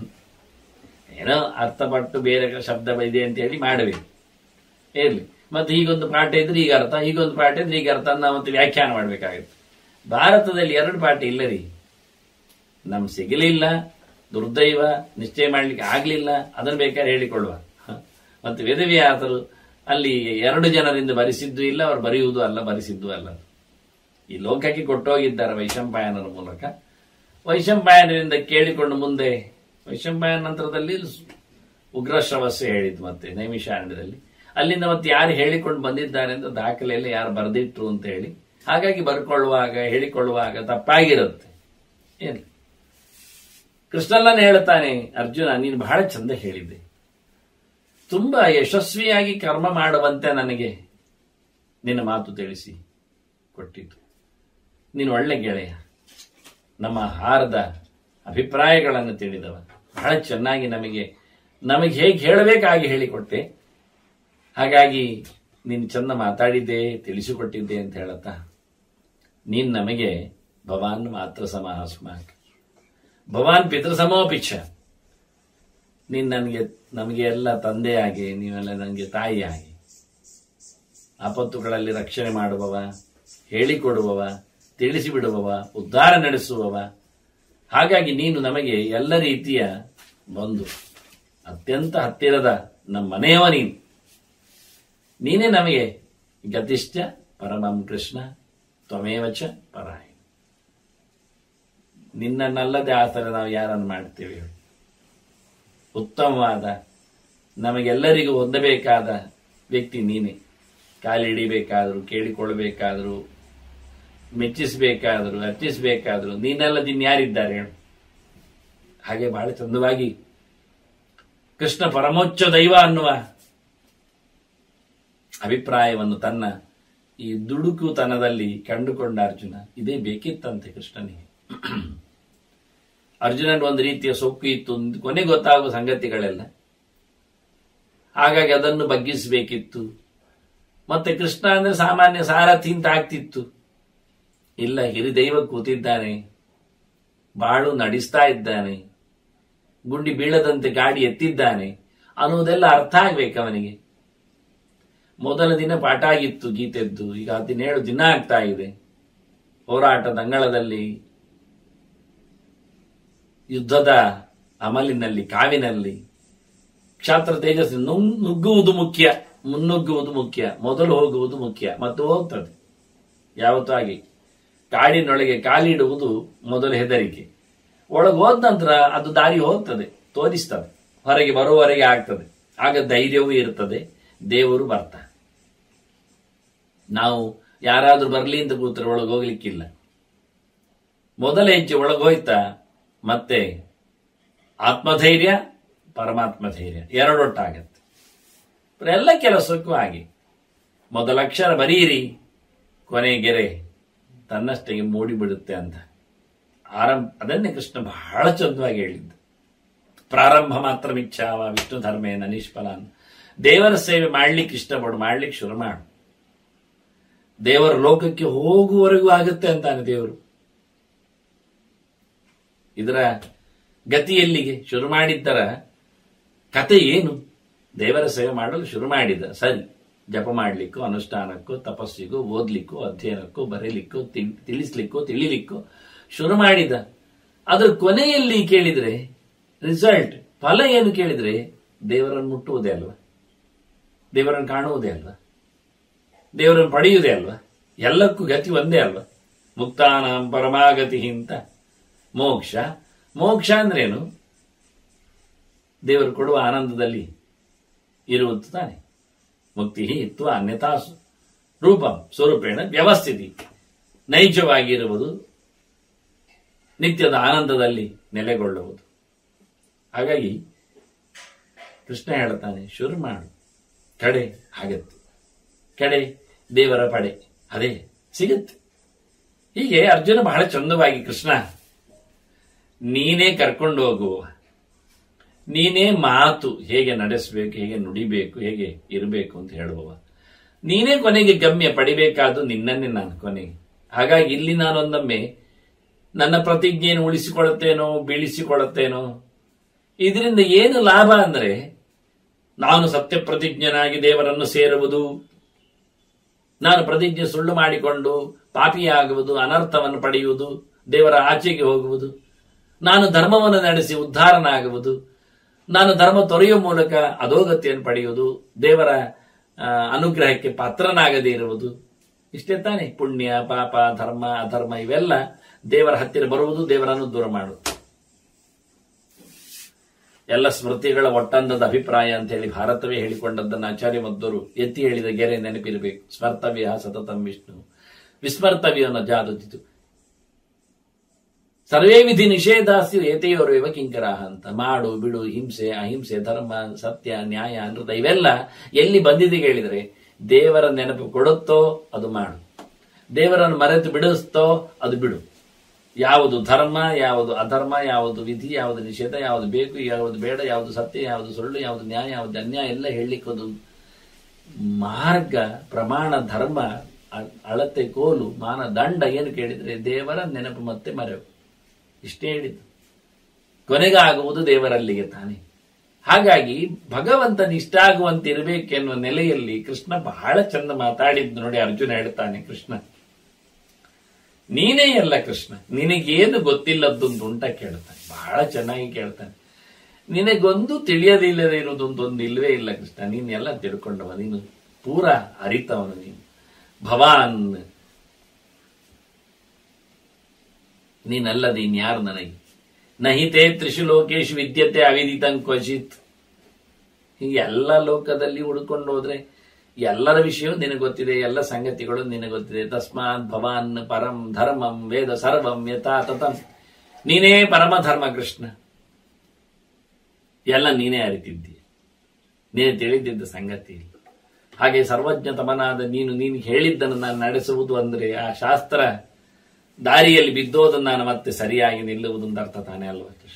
ಏನೋ ಅರ್ಥಪಟ್ಟು ಬೇರೆ ಶಬ್ದ ಇದೆ ಅಂತ ಹೇಳಿ ಮಾಡಬೇಕು, ಇರ್ಲಿ. ಮತ್ತೆ ಹೀಗೊಂದು ಪಾಠ ಇದ್ರೆ ಈಗ ಅರ್ಥ, ಹೀಗೊಂದು ಪಾಠ ಇದ್ರೆ ಈಗ ಅರ್ಥ ನಾವು ಮತ್ತೆ ವ್ಯಾಖ್ಯಾನ ಮಾಡ್ಬೇಕಾಗುತ್ತೆ. ಭಾರತದಲ್ಲಿ ಎರಡು ಪಾಠ ಇಲ್ಲ ರೀ, ನಮ್ ಸಿಗಲಿಲ್ಲ, ದುರ್ದೈವ, ನಿಶ್ಚಯ ಮಾಡ್ಲಿಕ್ಕೆ ಆಗ್ಲಿಲ್ಲ, ಅದನ್ನು ಬೇಕಾದ್ರೆ ಹೇಳಿಕೊಳ್ಳುವ. ಮತ್ತೆ ವೇದವ್ಯಾಸರು ಅಲ್ಲಿ ಎರಡು ಜನರಿಂದ ಬರೆಸಿದ್ದು ಇಲ್ಲ, ಅವರು ಬರೆಯುವುದು ಅಲ್ಲ, ಬರೆಸಿದ್ದು ಅಲ್ಲ. ಈ ಲೋಕಕ್ಕೆ ಕೊಟ್ಟೋಗಿದ್ದಾರೆ ವೈಶಂಪಾಯನರ ಮೂಲಕ. ವೈಶಂಪಾಯನರಿಂದ ಕೇಳಿಕೊಂಡು ಮುಂದೆ ವೈಶಂಪಾಯನ ನಂತರದಲ್ಲಿ ಉಗ್ರಶ್ರವಸ್ಸೆ ಹೇಳಿದ್ದು, ಮತ್ತೆ ನೈಮಿಷಾರಣ್ಯದಲ್ಲಿ. ಅಲ್ಲಿಂದ ಮತ್ತೆ ಯಾರು ಹೇಳಿಕೊಂಡು ಬಂದಿದ್ದಾರೆ ಅಂತ ದಾಖಲೆಯಲ್ಲಿ ಯಾರು ಬರೆದಿಟ್ರು ಅಂತ ಹೇಳಿ, ಹಾಗಾಗಿ ಬರ್ಕೊಳ್ಳುವಾಗ ಹೇಳಿಕೊಳ್ಳುವಾಗ ತಪ್ಪಾಗಿರುತ್ತೆ. ಏನು ಕೃಷ್ಣಲ್ಲನ್ನು ಹೇಳ್ತಾನೆ, ಅರ್ಜುನ ನೀನು ಬಹಳ ಚಂದ ಹೇಳಿದ್ದೆ, ತುಂಬಾ ಯಶಸ್ವಿಯಾಗಿ ಕರ್ಮ ಮಾಡುವಂತೆ ನನಗೆ ನಿನ್ನ ಮಾತು ತಿಳಿಸಿ ಕೊಟ್ಟಿತು. ನೀನು ಒಳ್ಳೆ ಗೆಳೆಯ, ನಮ್ಮ ಹಾರದ ಅಭಿಪ್ರಾಯಗಳನ್ನು ತಿಳಿದವ, ಬಹಳ ಚೆನ್ನಾಗಿ ನಮಗೆ ನಮಗೆ ಹೇಗೆ ಹೇಳಬೇಕಾಗಿ ಹೇಳಿಕೊಟ್ಟೆ. ಹಾಗಾಗಿ ನೀನು ಚಂದ ಮಾತಾಡಿದ್ದೆ, ತಿಳಿಸಿಕೊಟ್ಟಿದ್ದೆ ಅಂತ ಹೇಳತ್ತಾ, ನೀನ್ ನಮಗೆ ಭವಾನ್ ಮಾತ್ರ ಸಮಾಸ್ಮಾಕ್ ಭವಾನ್ ಪಿತೃಸಮೋಪಿಚ್ಛ, ನೀನ್ ನನಗೆ ನಮಗೆ ಎಲ್ಲ ತಂದೆಯಾಗಿ, ನೀವೆಲ್ಲ ನನಗೆ ತಾಯಿಯಾಗಿ, ಆಪತ್ತುಗಳಲ್ಲಿ ರಕ್ಷಣೆ ಮಾಡುವವ, ಹೇಳಿಕೊಡುವವ, ತಿಳಿಸಿಬಿಡುವವ, ಉದ್ಧಾರ ನಡೆಸುವವ. ಹಾಗಾಗಿ ನೀನು ನಮಗೆ ಎಲ್ಲ ರೀತಿಯ ಬಂಧು, ಅತ್ಯಂತ ಹತ್ತಿರದ ನಮ್ಮ ಮನೆಯವ ನೀನು. ನೀನೇ ನಮಗೆ ಗತಿಷ್ಠ ಪರಮಂ ಕೃಷ್ಣ ತ್ವಮೇವಚ ಪರಾಯ. ನಿನ್ನನ್ನಲ್ಲದೆ ಆ ಥರ ನಾವು ಯಾರನ್ನು ಮಾಡ್ತೇವೆ? ಉತ್ತಮವಾದ ನಮಗೆಲ್ಲರಿಗೂ ಹೊಂದಬೇಕಾದ ವ್ಯಕ್ತಿ ನೀನೇ. ಕಾಲಿಡಿಬೇಕಾದ್ರು, ಕೇಳಿಕೊಳ್ಳಬೇಕಾದ್ರು, ಮೆಚ್ಚಿಸಬೇಕಾದ್ರು, ಅರ್ಚಿಸಬೇಕಾದ್ರು ನೀನೆಲ್ಲದ ಇನ್ಯಾರಿದ್ದಾರೆ ಹೇಳು? ಹಾಗೆ ಬಹಳ ಚಂದವಾಗಿ ಕೃಷ್ಣ ಪರಮೋಚ್ಚ ದೈವ ಅನ್ನುವ ಅಭಿಪ್ರಾಯವನ್ನು ತನ್ನ ಈ ದುಡುಕುತನದಲ್ಲಿ ಕಂಡುಕೊಂಡ ಅರ್ಜುನ. ಇದೇ ಬೇಕಿತ್ತಂತೆ ಕೃಷ್ಣನಿಗೆ. ಅರ್ಜುನನ್ ಒಂದು ರೀತಿಯ ಸೊಕ್ಕು ಇತ್ತು, ಕೊನೆ ಗೊತ್ತಾಗುವ ಸಂಗತಿಗಳೆಲ್ಲ. ಹಾಗಾಗಿ ಅದನ್ನು ಬಗ್ಗಿಸಬೇಕಿತ್ತು. ಮತ್ತೆ ಕೃಷ್ಣ ಅಂದ್ರೆ ಸಾಮಾನ್ಯ ಸಾರಥಿ ಅಂತ ಆಗ್ತಿತ್ತು. ಇಲ್ಲ, ಹಿರಿದೈವ ಕೂತಿದ್ದಾನೆ, ಬಾಳು ನಡೆಸ್ತಾ ಇದ್ದಾನೆ, ಗುಂಡಿ ಬೀಳದಂತೆ ಗಾಡಿ ಎತ್ತಿದ್ದಾನೆ ಅನ್ನುವುದೆಲ್ಲ ಅರ್ಥ ಆಗ್ಬೇಕು ಅವನಿಗೆ. ಮೊದಲ ದಿನ ಪಾಠ ಆಗಿತ್ತು ಗೀತೆದ್ದು, ಈಗ ಹದಿನೇಳು ದಿನ ಆಗ್ತಾ ಇದೆ. ಹೋರಾಟದ ಅಂಗಳದಲ್ಲಿ, ಯುದ್ಧದ ಅಮಲಿನಲ್ಲಿ, ಕಾವಿನಲ್ಲಿ ಕ್ಷಾತ್ರ ತೇಜಸ್ಸು ನುಗ್ಗುವುದು ಮುಖ್ಯ, ಮುನ್ನುಗ್ಗುವುದು ಮುಖ್ಯ, ಮೊದಲು ಹೋಗುವುದು ಮುಖ್ಯ. ಮತ್ತು ಹೋಗ್ತದೆ ಯಾವತ್ತೂ ಹಾಗೆ. ಕಾಡಿನೊಳಗೆ ಕಾಲಿಡುವುದು ಮೊದಲು ಹೆದರಿಕೆ, ಒಳಗೆ ಹೋದ ನಂತರ ಅದು ದಾರಿ ಹೋಗ್ತದೆ, ತೋರಿಸ್ತದೆ, ಹೊರಗೆ ಬರುವವರೆಗೆ ಆಗ್ತದೆ. ಆಗ ಧೈರ್ಯವೂ ಇರ್ತದೆ, ದೇವರು ಬರ್ತಾನೆ. ನಾವು ಯಾರಾದ್ರೂ ಬರ್ಲಿ ಅಂತ ಕೂತ್ರೆ ಒಳಗೆ ಹೋಗ್ಲಿಕ್ಕಿಲ್ಲ. ಮೊದಲ ಹೆಜ್ಜೆ ಒಳಗೋಯ್ತಾ ಮತ್ತೆ ಆತ್ಮಧೈರ್ಯ, ಪರಮಾತ್ಮ ಧೈರ್ಯ ಎರಡೊಟ್ಟಾಗತ್ತೆ. ಎಲ್ಲ ಕೆಲಸಕ್ಕೂ ಹಾಗೆ. ಮೊದಲ ಅಕ್ಷರ ಬರೀರಿ, ಕೊನೆ ಗೆರೆ ತನ್ನಷ್ಟೆಗೆ ಮೂಡಿಬಿಡುತ್ತೆ ಅಂತ ಆರಂಭ. ಅದನ್ನೇ ಕೃಷ್ಣ ಬಹಳ ಚಂದವಾಗಿ ಹೇಳಿದ್ದು. ಪ್ರಾರಂಭ ಮಾತ್ರ ಮಿಚ್ಛಾವ ವಿಷ್ಣು ಧರ್ಮೇನ ನಿಷ್ಫಲಾನ್. ದೇವರ ಸೇವೆ ಮಾಡ್ಲಿಕ್ಕೆ ಇಷ್ಟಪಡು, ಮಾಡ್ಲಿಕ್ಕೆ ಶುರು ಮಾಡು. ದೇವರ ಲೋಕಕ್ಕೆ ಹೋಗುವವರೆಗೂ ಆಗುತ್ತೆ ಅಂತಾನೆ ದೇವರು. ಇದರ ಗತಿಯಲ್ಲಿಗೆ ಶುರು ಮಾಡಿದ್ದರ ಕತೆ ಏನು? ದೇವರ ಸೇವೆ ಮಾಡಲು ಶುರು ಮಾಡಿದ, ಸರಿ, ಜಪ ಮಾಡ್ಲಿಕ್ಕೋ, ಅನುಷ್ಠಾನಕ್ಕೋ, ತಪಸ್ಸಿಗೂ, ಓದ್ಲಿಕ್ಕೋ, ಅಧ್ಯಯನಕ್ಕೋ, ಬರೀಲಿಕ್ಕೋ, ತಿಳಿಸ್ಲಿಕ್ಕೋ, ತಿಳಿಲಿಕ್ಕೋ ಶುರು ಮಾಡಿದ. ಅದ್ರ ಕೊನೆಯಲ್ಲಿ ಕೇಳಿದ್ರೆ ರಿಸಲ್ಟ್, ಫಲ ಏನು ಕೇಳಿದ್ರೆ ದೇವರನ್ನು ಮುಟ್ಟುವುದೇ ಅಲ್ವಾ, ದೇವರನ್ನು ಕಾಣುವುದೇ ಅಲ್ವಾ, ದೇವರನ್ನು ಪಡೆಯುವುದೇ ಅಲ್ವಾ. ಎಲ್ಲಕ್ಕೂ ಗತಿ ಒಂದೇ ಅಲ್ವಾ. ಮುಕ್ತಾನಾಂ ಪರಮಾಗತಿ ಅಂತ ಮೋಕ್ಷ. ಮೋಕ್ಷ ಅಂದ್ರೇನು? ದೇವರು ಕೊಡುವ ಆನಂದದಲ್ಲಿ ಇರುವುದು ತಾನೆ. ಮುಕ್ತಿ ಇತ್ತು ಅನ್ಯಥಾ ರೂಪ ಸ್ವರೂಪೇಣ ವ್ಯವಸ್ಥಿತಿ. ನೈಜವಾಗಿರುವುದು, ನಿತ್ಯದ ಆನಂದದಲ್ಲಿ ನೆಲೆಗೊಳ್ಳುವುದು. ಹಾಗಾಗಿ ಕೃಷ್ಣ ಹೇಳ್ತಾನೆ, ಶುರು ಮಾಡು, ಕಡೆ ಆಗತ್ತೆ, ಕಡೆ ದೇವರ ಪಡೆ, ಅದೇ ಸಿಗುತ್ತೆ. ಹೀಗೆ ಅರ್ಜುನ ಬಹಳ ಚಂದವಾಗಿ, ಕೃಷ್ಣ ನೀನೇ ಕರ್ಕೊಂಡು ಹೋಗುವ, ನೀನೇ ಮಾತು ಹೇಗೆ ನಡೆಸಬೇಕು, ಹೇಗೆ ನುಡಿಬೇಕು, ಹೇಗೆ ಇರಬೇಕು ಅಂತ ಹೇಳುವವ. ನೀನೇ ಕೊನೆಗೆ ಗಮ್ಯ, ಪಡಿಬೇಕಾದ್ದು ನಿನ್ನನ್ನೇ ನಾನು ಕೊನೆಗೆ. ಹಾಗಾಗಿ ಇಲ್ಲಿ ನಾನೊಂದೊಮ್ಮೆ ನನ್ನ ಪ್ರತಿಜ್ಞೆಯನ್ನು ಉಳಿಸಿಕೊಳ್ಳುತ್ತೇನೋ ಬೀಳಿಸಿಕೊಳ್ಳುತ್ತೇನೋ, ಇದರಿಂದ ಏನು ಲಾಭ ಅಂದ್ರೆ ನಾನು ಸತ್ಯ ಪ್ರತಿಜ್ಞನಾಗಿ ದೇವರನ್ನು ಸೇರುವುದು, ನಾನು ಪ್ರತಿಜ್ಞೆ ಸುಳ್ಳು ಮಾಡಿಕೊಂಡು ಪಾಪಿಯಾಗುವುದು, ಅನರ್ಥವನ್ನು ಪಡೆಯುವುದು, ದೇವರ ಆಚೆಗೆ ಹೋಗುವುದು, ನಾನು ಧರ್ಮವನ್ನು ನಡೆಸಿ ಉದ್ಧಾರನಾಗುವುದು, ನಾನು ಧರ್ಮ ತೊರೆಯುವ ಮೂಲಕ ಅಧೋಗತಿಯನ್ನು ಪಡೆಯುವುದು, ದೇವರ ಅನುಗ್ರಹಕ್ಕೆ ಪಾತ್ರನಾಗದೇ ಇರುವುದು. ಇಷ್ಟೇ ತಾನೆ ಪುಣ್ಯ ಪಾಪ ಧರ್ಮ ಅಧರ್ಮ ಇವೆಲ್ಲ ದೇವರ ಹತ್ತಿರ ಬರುವುದು, ದೇವರನ್ನು ದೂರ ಮಾಡುವುದು. ಎಲ್ಲ ಸ್ಮೃತಿಗಳ ಒಟ್ಟಂದದ ಅಭಿಪ್ರಾಯ ಅಂತ ಹೇಳಿ ಭಾರತವೇ ಹೇಳಿಕೊಂಡದ್ದನ್ನು ಆಚಾರ್ಯ ಮಧ್ವರು ಎತ್ತಿ ಹೇಳಿದ ಗೆರೆ ನೆನಪಿರಬೇಕು. ಸ್ಮರ್ತವ್ಯ ಸತತಂ ವಿಷ್ಣು ವಿಸ್ಮರ್ತವ್ಯ ಅನ್ನೋ ಜಾದುತಿತು. ಸರ್ವೇ ವಿಧಿ ನಿಷೇಧಾಸ್ಯು ಏತೆಯೋರ್ವೇವ ಕಿಂಕರಾಹ ಅಂತ. ಮಾಡು ಬಿಡು, ಹಿಂಸೆ ಅಹಿಂಸೆ, ಧರ್ಮ ಸತ್ಯ ನ್ಯಾಯ ಅನೃತ ಇವೆಲ್ಲ ಎಲ್ಲಿ ಬಂದಿದೆ ಹೇಳಿದ್ರೆ, ದೇವರ ನೆನಪು ಕೊಡುತ್ತೋ ಅದು ಮಾಡು, ದೇವರನ್ನು ಮರೆತು ಬಿಡಿಸ್ತೋ ಅದು ಬಿಡು. ಯಾವುದು ಧರ್ಮ, ಯಾವುದು ಅಧರ್ಮ, ಯಾವುದು ವಿಧಿ, ಯಾವುದು ನಿಷೇಧ, ಯಾವುದು ಬೇಕು, ಯಾವುದು ಬೇಡ, ಯಾವುದು ಸತ್ಯ, ಯಾವುದು ಸುಳ್ಳು, ಯಾವುದು ನ್ಯಾಯ, ಯಾವುದು ಅನ್ಯಾಯ ಎಲ್ಲ ಹೇಳಲಿಕ್ಕೋದು ಮಾರ್ಗ, ಪ್ರಮಾಣ, ಧರ್ಮ, ಅಳತೆ, ಕೋಲು, ಮಾನ, ದಂಡ ಏನು ಕೇಳಿದ್ರೆ ದೇವರ ನೆನಪು ಮತ್ತೆ ಮರೆವು. ಇಷ್ಟೇ ಹೇಳಿದ್ದು. ಕೊನೆಗಾಗುವುದು ದೇವರಲ್ಲಿಗೆ ತಾನೆ. ಹಾಗಾಗಿ ಭಗವಂತನ ಇಷ್ಟ ಆಗುವಂತಿರಬೇಕೆನ್ನುವ ನೆಲೆಯಲ್ಲಿ ಕೃಷ್ಣ ಬಹಳ ಚಂದ ಮಾತಾಡಿದ್ದು ನೋಡಿ. ಅರ್ಜುನ ಹೇಳ್ತಾನೆ, ಕೃಷ್ಣ ನೀನೇ ಅಲ್ಲ ಕೃಷ್ಣ, ನಿನಗೇನು ಗೊತ್ತಿಲ್ಲದ್ದೊಂದು ಉಂಟ ಕೇಳ್ತಾನೆ. ಬಹಳ ಚೆನ್ನಾಗಿ ಕೇಳ್ತಾನೆ. ನಿನಗೊಂದು ತಿಳಿಯದಿಲ್ಲದೆ ಇರುವುದೊಂದೊಂದು ಇಲ್ವೇ ಇಲ್ಲ ಕೃಷ್ಣ, ನೀನೆಲ್ಲ ತಿಳ್ಕೊಂಡವ, ನೀನು ಪೂರ ಅರಿತವನು, ನೀನು ಭವಾನ್, ನೀನಲ್ಲದೆ ಇನ್ಯಾರು ನನಗೆ. ನಹಿತೇ ತ್ರಿಷು ಲೋಕೇಶು ವಿದ್ಯತೆ ಅವಿದಿತಂ ಕ್ವಚಿತ್. ಹೀಗೆ ಎಲ್ಲ ಲೋಕದಲ್ಲಿ ಹುಡ್ಕೊಂಡು ಹೋದ್ರೆ ಎಲ್ಲರ ವಿಷಯವೂ ನಿನಗೆ ಗೊತ್ತಿದೆ, ಎಲ್ಲ ಸಂಗತಿಗಳು ನಿನಗೆ ಗೊತ್ತಿದೆ. ತಸ್ಮಾತ್ ಭವಾನ್ ಪರಂ ಧರ್ಮಂ ವೇದ ಸರ್ವಂ ಯಥಾ ತಥಂ. ನೀನೇ ಪರಮ ಧರ್ಮ ಕೃಷ್ಣ, ಎಲ್ಲ ನೀನೇ ಅರಿತಿದ್ದೀಯ, ನೀನೇ ತಿಳಿದಿದ್ದ ಸಂಗತಿ ಇಲ್ಲ. ಹಾಗೆ ಸರ್ವಜ್ಞತಮನಾದ ನೀನು ನೀನು ಹೇಳಿದ್ದನ್ನು ನಾನು ನಡೆಸುವುದು ಅಂದ್ರೆ ಆ ಶಾಸ್ತ್ರ ದಾರಿಯಲ್ಲಿ ಬಿದ್ದೋದನ್ನು ನಾನು ಮತ್ತೆ ಸರಿಯಾಗಿ ನಿಲ್ಲುವುದೊಂದು ಅರ್ಥ ತಾನೇ ಅಲ್ವಾ ಕೃಷ್ಣ?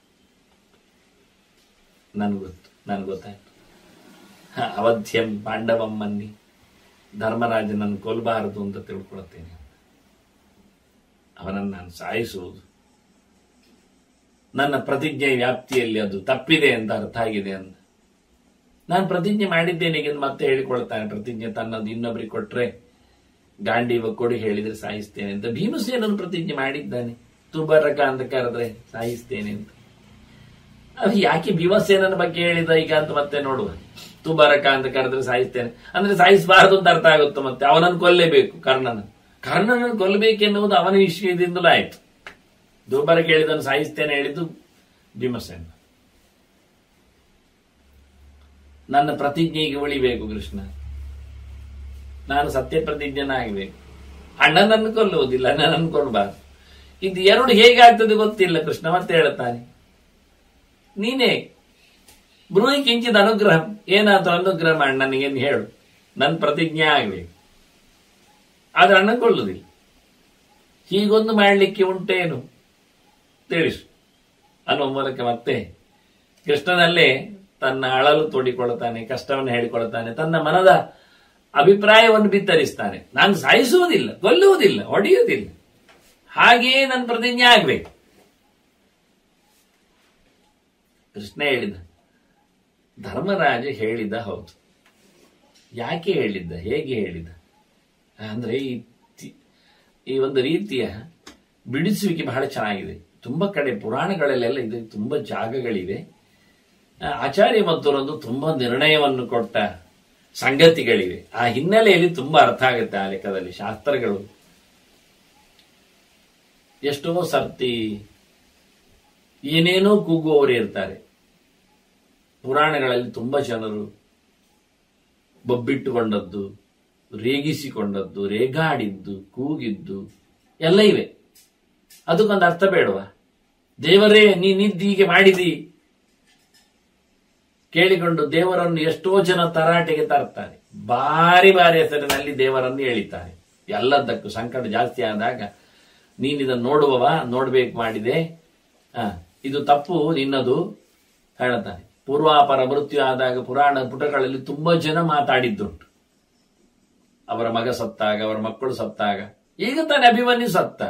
ನನ್ಗೆ ಗೊತ್ತು, ನನ್ಗೆ ಗೊತ್ತಾಯ್ತು. ಅವಧ್ಯಂ ಪಾಂಡವಂ ಮನ್ನಿ, ಧರ್ಮರಾಜನನ್ನು ಕೊಲ್ಲಬಾರದು ಅಂತ ತಿಳ್ಕೊಳ್ತೇನೆ, ಅವನನ್ನು ನಾನು ಸಾಯಿಸುವುದು ನನ್ನ ಪ್ರತಿಜ್ಞೆ ವ್ಯಾಪ್ತಿಯಲ್ಲಿ ಅದು ತಪ್ಪಿದೆ ಅಂತ ಅರ್ಥ ಆಗಿದೆ ಅಂತ ನಾನು ಪ್ರತಿಜ್ಞೆ ಮಾಡಿದ್ದೇನೆ ಎಂದು ಮತ್ತೆ ಹೇಳಿಕೊಳ್ತಾನೆ. ಪ್ರತಿಜ್ಞೆ ತನ್ನದು ಇನ್ನೊಬ್ಬರಿಗೆ ಕೊಟ್ರೆ ಗಾಂಡೀವ ಕೊಡಿ ಹೇಳಿದ್ರೆ ಸಾಯಿಸ್ತೇನೆ ಅಂತ ಭೀಮಸೇನನು ಪ್ರತಿಜ್ಞೆ ಮಾಡಿದ್ದಾನೆ. ತುಬರಕ ಅಂತ ಕರೆದ್ರೆ ಸಾಯಿಸ್ತೇನೆ ಅಂತ. ಅದು ಯಾಕೆ ಭೀಮಸೇನನ ಬಗ್ಗೆ ಹೇಳಿದ ಈಗ ಅಂತ ಮತ್ತೆ ನೋಡುವ. ತುಬರಕ ಅಂತ ಕರೆದ್ರೆ ಸಾಯಿಸ್ತೇನೆ ಅಂದ್ರೆ ಸಾಯಿಸಬಾರದು ಅಂತ ಅರ್ಥ ಆಗುತ್ತೆ. ಮತ್ತೆ ಅವನನ್ನು ಕೊಲ್ಲೇಬೇಕು, ಕರ್ಣನ ಕರ್ಣನನ್ನು ಕೊಲ್ಲಬೇಕೆನ್ನುವುದು ಅವನ ವಿಷಯದಿಂದಲೂ ಆಯ್ತು. ದುಬರಕ ಹೇಳಿದನು ಸಾಯಿಸ್ತೇನೆ ಹೇಳಿದ್ದು ಭೀಮಸೇನ. ನನ್ನ ಪ್ರತಿಜ್ಞೆಗೆ ಉಳಿಬೇಕು ಕೃಷ್ಣ, ನಾನು ಸತ್ಯ ಪ್ರತಿಜ್ಞನಾಗಬೇಕು. ಅಣ್ಣನನ್ನು ಕೊಲ್ಲುವುದಿಲ್ಲ, ನನ್ನನ್ನು ಕೊಲ್ಲಬಾರದು. ಇದು ಎರಡು ಹೇಗಾಗ್ತದೆ ಗೊತ್ತಿಲ್ಲ ಕೃಷ್ಣ. ಮತ್ತೆ ಹೇಳ್ತಾನೆ, ನೀನೇ ಬ್ರೂಹಿ ಕಿಂಚಿದ ಅನುಗ್ರಹ, ಏನಾದ್ರು ಅನುಗ್ರಹ ಮಾಡಿ ನನಗೇನು ಹೇಳು, ನನ್ನ ಪ್ರತಿಜ್ಞೆ ಆಗ್ಬೇಕು. ಆದ್ರೆ ಅಣ್ಣ ಕೊಲ್ಲುವುದಿಲ್ಲ. ಹೀಗೊಂದು ಮಾಡಲಿಕ್ಕೆ ಉಂಟೇನು ತಿಳಿಸು ಅನ್ನುವ ಮೂಲಕ ಮತ್ತೆ ಕೃಷ್ಣನಲ್ಲೇ ತನ್ನ ಅಳಲು ತೋಡಿಕೊಳ್ಳುತ್ತಾನೆ, ಕಷ್ಟವನ್ನು ಹೇಳಿಕೊಳ್ಳುತ್ತಾನೆ, ತನ್ನ ಮನದ ಅಭಿಪ್ರಾಯವನ್ನು ಬಿತ್ತರಿಸ್ತಾನೆ. ನಾನು ಸಾಯಿಸುವುದಿಲ್ಲ, ಕೊಲ್ಲುವುದಿಲ್ಲ, ಹೊಡೆಯುವುದಿಲ್ಲ, ಹಾಗೆಯೇ ನನ್ನ ಪ್ರತಿಜ್ಞೆ ಆಗ್ಬೇಕು. ಕೃಷ್ಣ ಹೇಳಿದ, ಧರ್ಮರಾಜ ಹೇಳಿದ ಹೌದು. ಯಾಕೆ ಹೇಳಿದ್ದ, ಹೇಗೆ ಹೇಳಿದ ಅಂದ್ರೆ ಈ ಈ ಒಂದು ರೀತಿಯ ಬಿಡಿಸುವಿಕೆ ಬಹಳ ಚೆನ್ನಾಗಿದೆ. ತುಂಬಾ ಕಡೆ ಪುರಾಣಗಳಲ್ಲೆಲ್ಲ ಇದು ತುಂಬಾ ಜಾಗಗಳಿವೆ. ಆಚಾರ್ಯ ಮಧ್ವರೊಂದು ತುಂಬಾ ನಿರ್ಣಯವನ್ನು ಕೊಟ್ಟ ಸಂಗತಿಗಳಿವೆ. ಆ ಹಿನ್ನೆಲೆಯಲ್ಲಿ ತುಂಬಾ ಅರ್ಥ ಆಗುತ್ತೆ ಆ ಲೆಕ್ಕದಲ್ಲಿ. ಶಾಸ್ತ್ರಗಳು ಎಷ್ಟೋ ಸರ್ತಿ ಏನೇನೋ ಕೂಗುವವರು ಇರ್ತಾರೆ. ಪುರಾಣಗಳಲ್ಲಿ ತುಂಬಾ ಜನರು ಬೊಬ್ಬಿಟ್ಟುಕೊಂಡದ್ದು, ರೇಗಿಸಿಕೊಂಡದ್ದು, ರೇಗಾಡಿದ್ದು, ಕೂಗಿದ್ದು ಎಲ್ಲ ಇವೆ. ಅದಕ್ಕೊಂದು ಅರ್ಥ ಬೇಡವಾ? ದೇವರೇ ನೀನಿದ್ದು ಹೀಗೆ ಮಾಡಿದಿ ಕೇಳಿಕೊಂಡು ದೇವರನ್ನು ಎಷ್ಟೋ ಜನ ತರಾಟೆಗೆ ತರ್ತಾರೆ. ಬಾರಿ ಬಾರಿ ಹೆಸರಿನಲ್ಲಿ ದೇವರನ್ನು ಎಳಿತಾರೆ. ಎಲ್ಲದಕ್ಕೂ ಸಂಕಟ ಜಾಸ್ತಿ ಆದಾಗ ನೀನಿದನ್ನು ನೋಡುವವ, ನೋಡ್ಬೇಕು ಮಾಡಿದೆ, ಹ ಇದು ತಪ್ಪು ನಿನ್ನದು ಹೇಳ್ತಾನೆ. ಪೂರ್ವಾಪರ ಮೃತ್ಯು ಆದಾಗ ಪುರಾಣ ಪುಟಗಳಲ್ಲಿ ತುಂಬಾ ಜನ ಮಾತಾಡಿದ್ದುಂಟು. ಅವರ ಮಗ ಸತ್ತಾಗ, ಅವರ ಮಕ್ಕಳು ಸತ್ತಾಗ, ಈಗ ತಾನೇ ಅಭಿಮನ್ಯು ಸತ್ತ.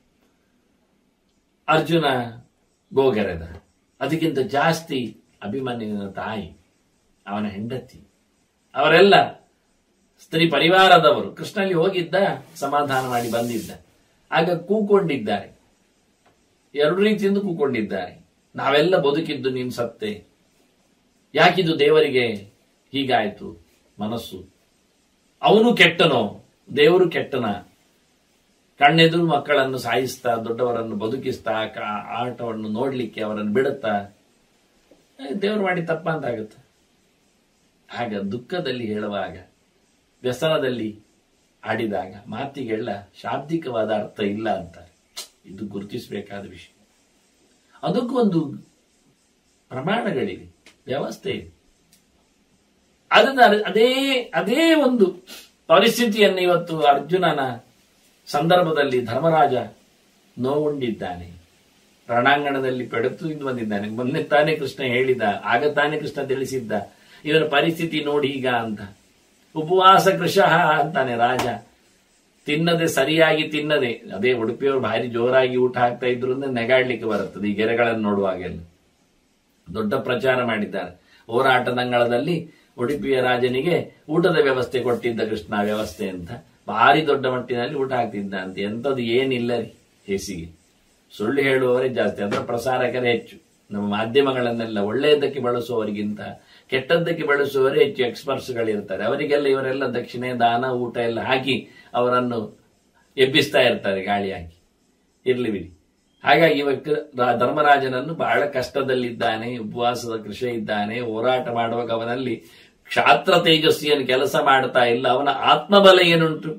ಅರ್ಜುನ ಗೋಗೆರೆದ. ಅದಕ್ಕಿಂತ ಜಾಸ್ತಿ ಅಭಿಮನ್ಯುವಿನ ತಾಯಿ, ಅವನ ಹೆಂಡತಿ, ಅವರೆಲ್ಲ ಸ್ತ್ರೀ ಪರಿವಾರದವರು ಕೃಷ್ಣಲ್ಲಿ ಹೋಗಿದ್ದ, ಸಮಾಧಾನ ಮಾಡಿ ಬಂದಿದ್ದ. ಆಗ ಕೂಕೊಂಡಿದ್ದಾರೆ, ಎರಡು ರೀತಿಯಿಂದ ಕೂಕೊಂಡಿದ್ದಾರೆ. ನಾವೆಲ್ಲ ಬದುಕಿದ್ದು ನೀನು ಸತ್ತೆ, ಯಾಕಿದು ದೇವರಿಗೆ ಹೀಗಾಯ್ತು ಮನಸ್ಸು? ಅವನು ಕೆಟ್ಟನೋ, ದೇವರು ಕೆಟ್ಟನ? ಕಣ್ಣೆದುರು ಮಕ್ಕಳನ್ನು ಸಾಯಿಸ್ತಾ, ದೊಡ್ಡವರನ್ನು ಬದುಕಿಸ್ತಾ, ಆಟವನ್ನು ನೋಡ್ಲಿಕ್ಕೆ ಅವರನ್ನು ಬಿಡುತ್ತಾ, ದೇವರು ಮಾಡಿ ತಪ್ಪ ಅಂತಾಗುತ್ತೆ. ಆಗ ದುಃಖದಲ್ಲಿ ಹೇಳುವಾಗ, ವ್ಯಸನದಲ್ಲಿ ಆಡಿದಾಗ ಮಾತಿಗೆಲ್ಲ ಶಾಬ್ದಿಕವಾದ ಅರ್ಥ ಇಲ್ಲ ಅಂತಾರೆ. ಇದು ಗುರುತಿಸಬೇಕಾದ ವಿಷಯ. ಅದಕ್ಕೂ ಒಂದು ಪ್ರಮಾಣಗಳಿವೆ, ವ್ಯವಸ್ಥೆ ಇದೆ. ಅದನ್ನ ಅದೇ ಅದೇ ಒಂದು ಪರಿಸ್ಥಿತಿಯನ್ನು ಇವತ್ತು ಅರ್ಜುನನ ಸಂದರ್ಭದಲ್ಲಿ ಧರ್ಮರಾಜ ನೋವುಂಡಿದ್ದಾನೆ. ರಣಾಂಗಣದಲ್ಲಿ ಪೆಡುತ್ತು ಇಂದು ಬಂದಿದ್ದಾನೆ. ಮೊನ್ನೆ ತಾನೇ ಕೃಷ್ಣ ಹೇಳಿದ, ಆಗ ತಾನೇ ಕೃಷ್ಣ ತಿಳಿಸಿದ್ದ ಇವರ ಪರಿಸ್ಥಿತಿ ನೋಡಿ ಈಗ ಅಂತ. ಉಪವಾಸ ಕೃಶಃ ಅಂತಾನೆ ರಾಜ. ತಿನ್ನದೆ, ಸರಿಯಾಗಿ ತಿನ್ನದೆ, ಅದೇ ಉಡುಪಿಯವರು ಭಾರಿ ಜೋರಾಗಿ ಊಟ ಹಾಕ್ತಾ ಇದ್ರು ಅಂದ್ರೆ ನೆಗಾಡ್ಲಿಕ್ಕೆ ಬರುತ್ತದೆ ಈ ಗೆರೆಗಳನ್ನು ನೋಡುವಾಗೆಲ್ಲ. ದೊಡ್ಡ ಪ್ರಚಾರ ಮಾಡಿದ್ದಾರೆ. ಹೋರಾಟದಂಗಳದಲ್ಲಿ ಉಡುಪಿಯ ರಾಜನಿಗೆ ಊಟದ ವ್ಯವಸ್ಥೆ ಕೊಟ್ಟಿದ್ದ ಕೃಷ್ಣ, ವ್ಯವಸ್ಥೆ ಅಂತ. ಭಾರಿ ದೊಡ್ಡ ಮಟ್ಟಿನಲ್ಲಿ ಊಟ ಹಾಕ್ತಿದ್ದ ಅಂತ. ಎಂಥದ್ದು ಏನಿಲ್ಲ ರೀ ಹೇಸಿಗೆ. ಸುಳ್ಳು ಹೇಳುವವರೇ ಜಾಸ್ತಿ, ಅದರ ಪ್ರಸಾರಕರೇ ಹೆಚ್ಚು. ನಮ್ಮ ಮಾಧ್ಯಮಗಳನ್ನೆಲ್ಲ ಒಳ್ಳೆಯದಕ್ಕೆ ಬಳಸುವವರಿಗಿಂತ ಕೆಟ್ಟದ್ದಕ್ಕೆ ಬಳಸುವವರೇ ಹೆಚ್ಚು ಎಕ್ಸ್ಪರ್ಟ್ಸ್ಗಳಿರ್ತಾರೆ. ಅವರಿಗೆಲ್ಲ ಇವರೆಲ್ಲ ದಕ್ಷಿಣೆ, ದಾನ, ಊಟ ಎಲ್ಲ ಹಾಕಿ ಅವರನ್ನು ಎಬ್ಬಿಸ್ತಾ ಇರ್ತಾರೆ, ಗಾಳಿ ಹಾಕಿ. ಇರ್ಲಿ ಬಿಡಿ. ಹಾಗಾಗಿ ಇವತ್ತು ಧರ್ಮರಾಜನನ್ನು ಬಹಳ ಕಷ್ಟದಲ್ಲಿದ್ದಾನೆ, ಉಪವಾಸದ ಕೃಷಿ ಇದ್ದಾನೆ. ಹೋರಾಟ ಮಾಡುವಾಗ ಅವನಲ್ಲಿ ಕ್ಷಾತ್ರ ತೇಜಸ್ವಿಯನ್ನು ಕೆಲಸ ಮಾಡ್ತಾ ಇಲ್ಲ. ಅವನ ಆತ್ಮಬಲ ಏನುಂಟು,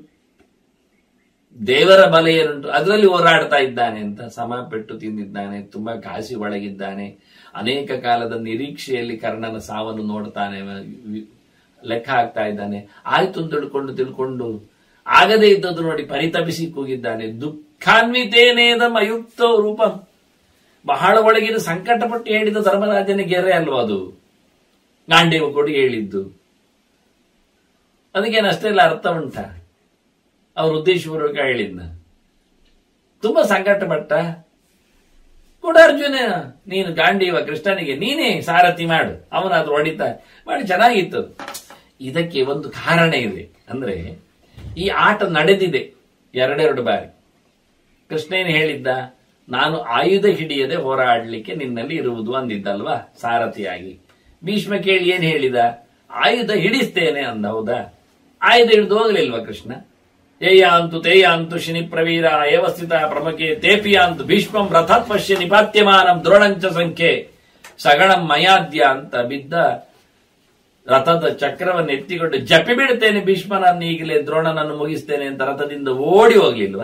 ದೇವರ ಬಲ ಏನುಂಟು, ಅದರಲ್ಲಿ ಹೋರಾಡ್ತಾ ಇದ್ದಾನೆ ಅಂತ ಸಮ ಪೆಟ್ಟು ತಿಂದಿದ್ದಾನೆ. ತುಂಬಾ ಕಾಸಿ ಒಳಗಿದ್ದಾನೆ. ಅನೇಕ ಕಾಲದ ನಿರೀಕ್ಷೆಯಲ್ಲಿ ಕರ್ಣನ ಸಾವನ್ನು ನೋಡ್ತಾನೆ, ಲೆಕ್ಕ ಹಾಕ್ತಾ ಇದ್ದಾನೆ. ಆಯ್ತು ಅಂತ ತಿಳ್ಕೊಂಡು ತಿಳ್ಕೊಂಡು ಆಗದೇ ಇದ್ದದ್ದು ನೋಡಿ ಪರಿತಪಿಸಿ ಕೂಗಿದ್ದಾನೆ. ದುಃಖಾನ್ವಿತೇನೇದಂ ಅಯುಕ್ತ ರೂಪ. ಬಹಳ ಒಳಗಿನ ಸಂಕಟಪಟ್ಟು ಹೇಳಿದ ಧರ್ಮರಾಜನ ಗೆರೆ ಅಲ್ವಾ ಅದು, ಗಾಂಡೀವ ಕೊಡಿ ಹೇಳಿದ್ದು. ಅದಕ್ಕೇನು ಅಷ್ಟೆಲ್ಲ ಅರ್ಥ ಉಂಟ? ಅವ್ರ ಉದ್ದೇಶಪೂರ್ವಕ ಹೇಳಿದ್ನ. ತುಂಬಾ ಸಂಕಟಪಟ್ಟ. ಕೂಡ ಅರ್ಜುನ, ನೀನು ಗಾಂಡೀವ ಕೃಷ್ಣನಿಗೆ ನೀನೇ ಸಾರಥಿ ಮಾಡು, ಅವನಾದ್ರೂ ಹೊಡಿತಾ ಮಾಡಿ. ಚೆನ್ನಾಗಿತ್ತು. ಇದಕ್ಕೆ ಒಂದು ಕಾರಣ ಇದೆ. ಅಂದ್ರೆ ಈ ಆಟ ನಡೆದಿದೆ ಎರಡೆರಡು ಬಾರಿ. ಕೃಷ್ಣ ಏನು ಹೇಳಿದ್ದ? ನಾನು ಆಯುಧ ಹಿಡಿಯದೆ ಹೋರಾಡ್ಲಿಕ್ಕೆ ನಿನ್ನಲ್ಲಿ ಇರುವುದು ಅಂದಿದ್ದಲ್ವಾ ಸಾರಥಿಯಾಗಿ. ಭೀಷ್ಮ ಕೇಳಿ ಏನ್ ಹೇಳಿದ? ಆಯುಧ ಹಿಡಿಸ್ತೇನೆ ಅಂದ. ಹೌದಾ? ಆಯುಧ ಹಿಡಿದು ಹೋಗ್ಲಿಲ್ವಾ ಕೃಷ್ಣ? ಏಯಾಂತು ತೇಯಾಂತು ಶಿನಿ ಪ್ರವೀರ ಏವಸ್ಥಿತ ಪ್ರಮುಖೆ ತೇಪಿಯಾಂತು ಭೀಷ್ಮಂ ರಥಾತ್ ಪಶ್ಯ ನಿಪಾತ್ಯಮಾನಂ ದ್ರೋಣಂಚ ಸಂಖ್ಯೆ ಸಗಣಂ ಮಯಾದ್ಯ ಅಂತ ಬಿದ್ದ ರಥದ ಚಕ್ರವನ್ನು ಎತ್ತಿಕೊಂಡು ಜಪಿ ಬಿಡ್ತೇನೆ ಭೀಷ್ಮನನ್ನು, ಈಗಲೇ ದ್ರೋಣನನ್ನು ಮುಗಿಸ್ತೇನೆ ಅಂತ ರಥದಿಂದ ಓಡಿ ಹೋಗ್ಲಿಲ್ವಾ?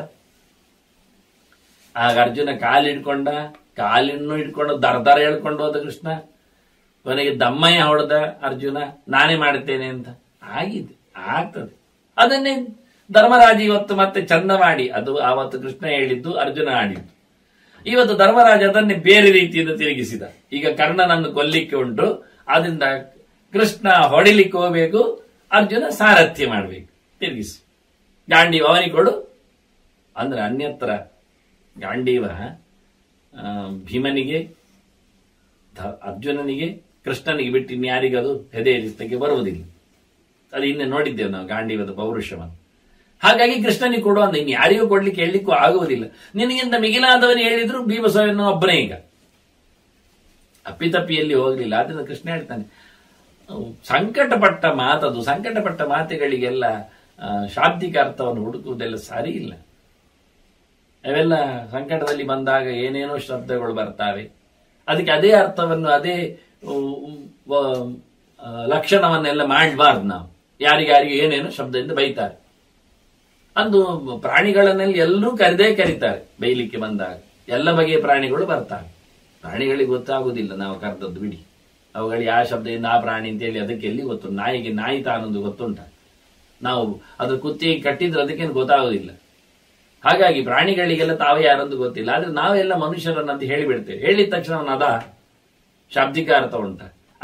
ಆಗ ಅರ್ಜುನ ಕಾಲಿಡ್ಕೊಂಡ, ಕಾಲಿನ್ನು ಇಟ್ಕೊಂಡು ದರ್ದರ ಹೇಳ್ಕೊಂಡು ಹೋದ ಕೃಷ್ಣ. ಕೊನೆಗೆ ದಮ್ಮಯ್ಯ ಹೊಡೆದ ಅರ್ಜುನ, ನಾನೇ ಮಾಡ್ತೇನೆ ಅಂತ. ಆಗಿದೆ, ಆಗ್ತದೆ. ಅದನ್ನೇ ಧರ್ಮರಾಜ ಇವತ್ತು ಮತ್ತೆ ಚಂದ ಮಾಡಿ, ಅದು ಆವತ್ತು ಕೃಷ್ಣ ಹೇಳಿದ್ದು, ಅರ್ಜುನ ಆಡಿದ್ದು. ಇವತ್ತು ಧರ್ಮರಾಜ ಅದನ್ನೇ ಬೇರೆ ರೀತಿಯಿಂದ ತಿರುಗಿಸಿದ. ಈಗ ಕರ್ಣನನ್ನು ಕೊಲ್ಲಿಕ್ಕೆ ಉಂಟು, ಆದ್ರಿಂದ ಕೃಷ್ಣ ಹೊಡಿಲಿಕ್ಕೆ ಹೋಗ್ಬೇಕು, ಅರ್ಜುನ ಸಾರಥ್ಯ ಮಾಡ್ಬೇಕು. ತಿರುಗಿಸಿ ಗಾಂಡೀವ ಅವನಿಗೆ ಕೊಡು ಅಂದ್ರೆ ಅನ್ಯತ್ರ ಗಾಂಡೀವ ಭೀಮನಿಗೆ, ಅರ್ಜುನನಿಗೆ, ಕೃಷ್ಣನಿಗೆ ಬಿಟ್ಟು ಇನ್ಯಾರಿಗದು ಹೆದೆಯಲಿಸ್ತಕ್ಕೆ ಬರುವುದಿಲ್ಲ. ಅದು ಇನ್ನೇ ನೋಡಿದ್ದೇವೆ ನಾವು ಗಾಂಡೀವದ ಪೌರುಷವನ್ನು. ಹಾಗಾಗಿ ಕೃಷ್ಣನಿಗೆ ಕೊಡು ಅಂದ್ರೆ ಇನ್ನು ಯಾರಿಗೂ ಕೊಡ್ಲಿಕ್ಕೆ ಹೇಳಲಿಕ್ಕೂ ಆಗುವುದಿಲ್ಲ. ನಿನಗಿಂತ ಮಿಗಿಲಾದವನು ಹೇಳಿದ್ರು ಭೀಮಸೇನ ಒಬ್ಬನೇ ಈಗ. ಅಪ್ಪಿತಪ್ಪಿಯಲ್ಲಿ ಹೋಗಲಿಲ್ಲ. ಆದ್ರಿಂದ ಕೃಷ್ಣ ಹೇಳ್ತಾನೆ, ಸಂಕಟಪಟ್ಟ ಮಾತದು, ಸಂಕಟಪಟ್ಟ ಮಾತುಗಳಿಗೆಲ್ಲ ಶಾಬ್ದಿಕ ಅರ್ಥವನ್ನು ಹುಡುಕುವುದೆಲ್ಲ ಸರಿ ಇಲ್ಲ. ಅವೆಲ್ಲ ಸಂಕಟದಲ್ಲಿ ಬಂದಾಗ ಏನೇನೋ ಶಬ್ದಗಳು ಬರ್ತಾವೆ. ಅದಕ್ಕೆ ಅದೇ ಅರ್ಥವನ್ನು, ಅದೇ ಲಕ್ಷಣವನ್ನೆಲ್ಲ ಮಾಡಬಾರ್ದು ನಾವು. ಯಾರಿಗಾರಿಗೆ ಏನೇನೋ ಶಬ್ದದಿಂದ ಬೈತಾರೆ. ಅಂದು ಪ್ರಾಣಿಗಳನ್ನೆಲ್ಲ ಎಲ್ಲರೂ ಕರೆದೇ ಕರೀತಾರೆ ಬೈಲಿಕ್ಕೆ ಬಂದಾಗ. ಎಲ್ಲ ಬಗೆಯ ಪ್ರಾಣಿಗಳು ಬರ್ತಾರೆ. ಪ್ರಾಣಿಗಳಿಗೆ ಗೊತ್ತಾಗುವುದಿಲ್ಲ ನಾವು ಕರೆದದ್ದು ಬಿಡಿ. ಅವುಗಳಿಗೆ ಆ ಶಬ್ದದಿಂದ ಆ ಪ್ರಾಣಿ ಅಂತೇಳಿ ಅದಕ್ಕೆ ಎಲ್ಲಿ ಗೊತ್ತು? ನಾಯಿಗೆ ನಾಯಿ ತಾನೊಂದು ಗೊತ್ತುಂಟ. ನಾವು ಅದು ಕುತ್ತಿಗೆ ಕಟ್ಟಿದ್ರೆ ಅದಕ್ಕೇನು ಗೊತ್ತಾಗುದಿಲ್ಲ. ಹಾಗಾಗಿ ಪ್ರಾಣಿಗಳಿಗೆಲ್ಲ ತಾವೇ ಯಾರಂದು ಗೊತ್ತಿಲ್ಲ. ಆದ್ರೆ ನಾವೆಲ್ಲ ಮನುಷ್ಯರನ್ನಂತ ಹೇಳಿಬಿಡ್ತೇವೆ. ಹೇಳಿದ ತಕ್ಷಣ ಅದ ಶಾಬ್ದಿಕ ಅರ್ಥ ಉಂಟ.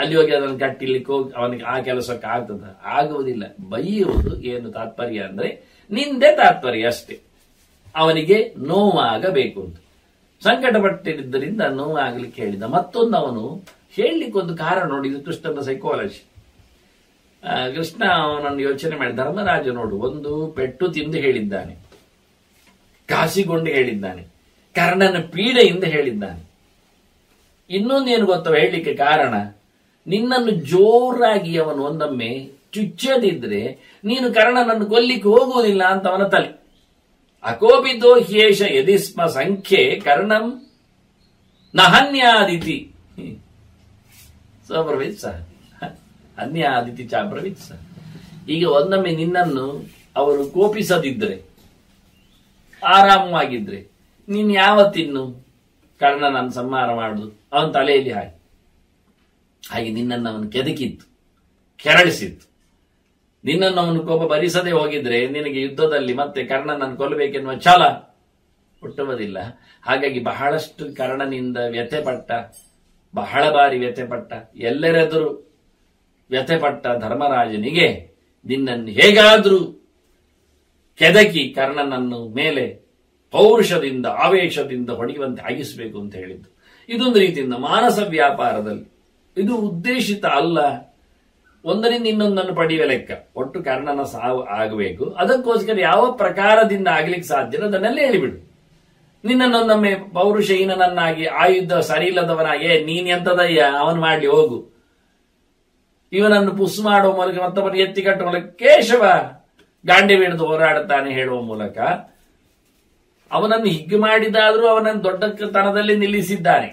ಅಲ್ಲಿ ಹೋಗಿ ಅದನ್ನು ಕಟ್ಟಿಲಿಕ್ಕೆ ಹೋಗಿ ಅವನಿಗೆ ಆ ಕೆಲಸಕ್ಕೆ ಆಗ್ತದ? ಆಗುವುದಿಲ್ಲ. ಬೈಯುವುದು ಏನು ತಾತ್ಪರ್ಯ ಅಂದ್ರೆ ನಿಂದೆ ತಾತ್ಪರ್ಯ ಅಷ್ಟೇ. ಅವನಿಗೆ ನೋವಾಗಬೇಕು ಅಂತ ಸಂಕಟ ಪಟ್ಟಿದ್ದರಿಂದ ನೋವಾಗಲಿಕ್ಕೆ ಹೇಳಿದ. ಮತ್ತೊಂದು ಅವನು ಹೇಳಲಿಕ್ಕೆ ಒಂದು ಕಾರಣ ನೋಡಿ, ಇದು ಕೃಷ್ಣನ ಸೈಕಾಲಜಿ. ಕೃಷ್ಣ ಅವನನ್ನು ಯೋಚನೆ ಮಾಡಿ, ಧರ್ಮರಾಜ ನೋಡು, ಒಂದು ಪೆಟ್ಟು ತಿಂದು ಹೇಳಿದ್ದಾನೆ, ಕಾಸಿಕೊಂಡು ಹೇಳಿದ್ದಾನೆ, ಕರ್ಣನ ಪೀಡೆಯಿಂದ ಹೇಳಿದ್ದಾನೆ. ಇನ್ನೊಂದೇನು ಗೊತ್ತವ ಹೇಳಲಿಕ್ಕೆ ಕಾರಣ? ನಿನ್ನನ್ನು ಜೋರಾಗಿ ಅವನು ಒಂದೊಮ್ಮೆ ಚುಚ್ಚದಿದ್ರೆ ನೀನು ಕರ್ಣನನ್ನು ಕೊಲ್ಲಿಕ್ಕೆ ಹೋಗುವುದಿಲ್ಲ ಅಂತ ಅವನ ತಲೆ. ಅಕೋಪಿತೋ ಹ್ಯೇಷ ಯದಿಸ್ಮ ಸಂಖ್ಯೆ ಕರ್ಣಂ ನಹನ್ಯಾದಿತಿ ಸಬ್ರವಿತ್ಸ ಅನ್ಯಾದಿತಿ ಚಾಬ್ರವಿತ್ಸ. ಈಗ ಒಂದೊಮ್ಮೆ ನಿನ್ನನ್ನು ಅವರು ಕೋಪಿಸದಿದ್ರೆ, ಆರಾಮವಾಗಿದ್ರೆ, ನೀನು ಯಾವತ್ತಿನ್ನು ಕರ್ಣನನ್ನು ಸಂಹಾರ ಮಾಡುದು? ಅವನ ತಲೆಯಲ್ಲಿ ಹಾಗೆ ಹಾಗೆ ನಿನ್ನನ್ನು ಅವನು ಕೆದಕಿತ್ತು, ಕೆರಳಿಸಿತ್ತು. ನಿನ್ನನ್ನು ಅವನು ಕೋಪ ಭರಿಸದೆ ಹೋಗಿದ್ರೆ ನಿನಗೆ ಯುದ್ಧದಲ್ಲಿ ಮತ್ತೆ ಕರ್ಣನನ್ನು ಕೊಲ್ಲಬೇಕೆನ್ನುವ ಛಲ ಹುಟ್ಟುವುದಿಲ್ಲ. ಹಾಗಾಗಿ ಬಹಳಷ್ಟು ಕರ್ಣನಿಂದ ವ್ಯಥೆಪಟ್ಟ, ಬಹಳ ಬಾರಿ ವ್ಯಥೆಪಟ್ಟ, ಎಲ್ಲರೆದುರು ವ್ಯಥೆಪಟ್ಟ ಧರ್ಮರಾಜನಿಗೆ ನಿನ್ನನ್ನು ಹೇಗಾದ್ರೂ ಕೆದಕಿ ಕರ್ಣನನ್ನು ಮೇಲೆ ಪೌರುಷದಿಂದ ಆವೇಶದಿಂದ ಹೊಡೆಯುವಂತೆ ಆಗಿಸಬೇಕು ಅಂತ ಹೇಳಿದ್ದು. ಇದೊಂದು ರೀತಿಯಿಂದ ಮಾನಸ ವ್ಯಾಪಾರದಲ್ಲಿ ಇದು ಉದ್ದೇಶಿತ ಅಲ್ಲ, ಒಂದರಿಂದ ಇನ್ನೊಂದನ್ನು ಪಡೆಯುವ ಲೆಕ್ಕ. ಒಟ್ಟು ಕರ್ಣನ ಸಾವು ಆಗಬೇಕು, ಅದಕ್ಕೋಸ್ಕರ ಯಾವ ಪ್ರಕಾರದಿಂದ ಆಗ್ಲಿಕ್ಕೆ ಸಾಧ್ಯ ಅದನ್ನೆಲ್ಲ ಹೇಳಿಬಿಡು. ನಿನ್ನನ್ನೊಂದೊಮ್ಮೆ ಪೌರುಷಹೀನನನ್ನಾಗಿ ಆಯುಧ ಸರಿಯಿಲ್ಲದವನಾಗಿ ನೀನ್ ಎಂತದಯ್ಯ ಅವನು ಮಾಡ್ಲಿ ಹೋಗು, ಇವನನ್ನು ಪುಸ್ ಮಾಡುವ ಮೂಲಕ ಮತ್ತೊಬ್ಬರು ಎತ್ತಿ ಕಟ್ಟುವ ಮೂಲಕ ಕೇಶವ ಗಾಂಡಿ ಹಿಡಿದು ಹೋರಾಡುತ್ತಾನೆ ಹೇಳುವ ಮೂಲಕ ಅವನನ್ನು ಹಿಗ್ಗು ಮಾಡಿದಾದ್ರೂ ಅವನನ್ನು ದೊಡ್ಡತನದಲ್ಲಿ ನಿಲ್ಲಿಸಿದ್ದಾನೆ.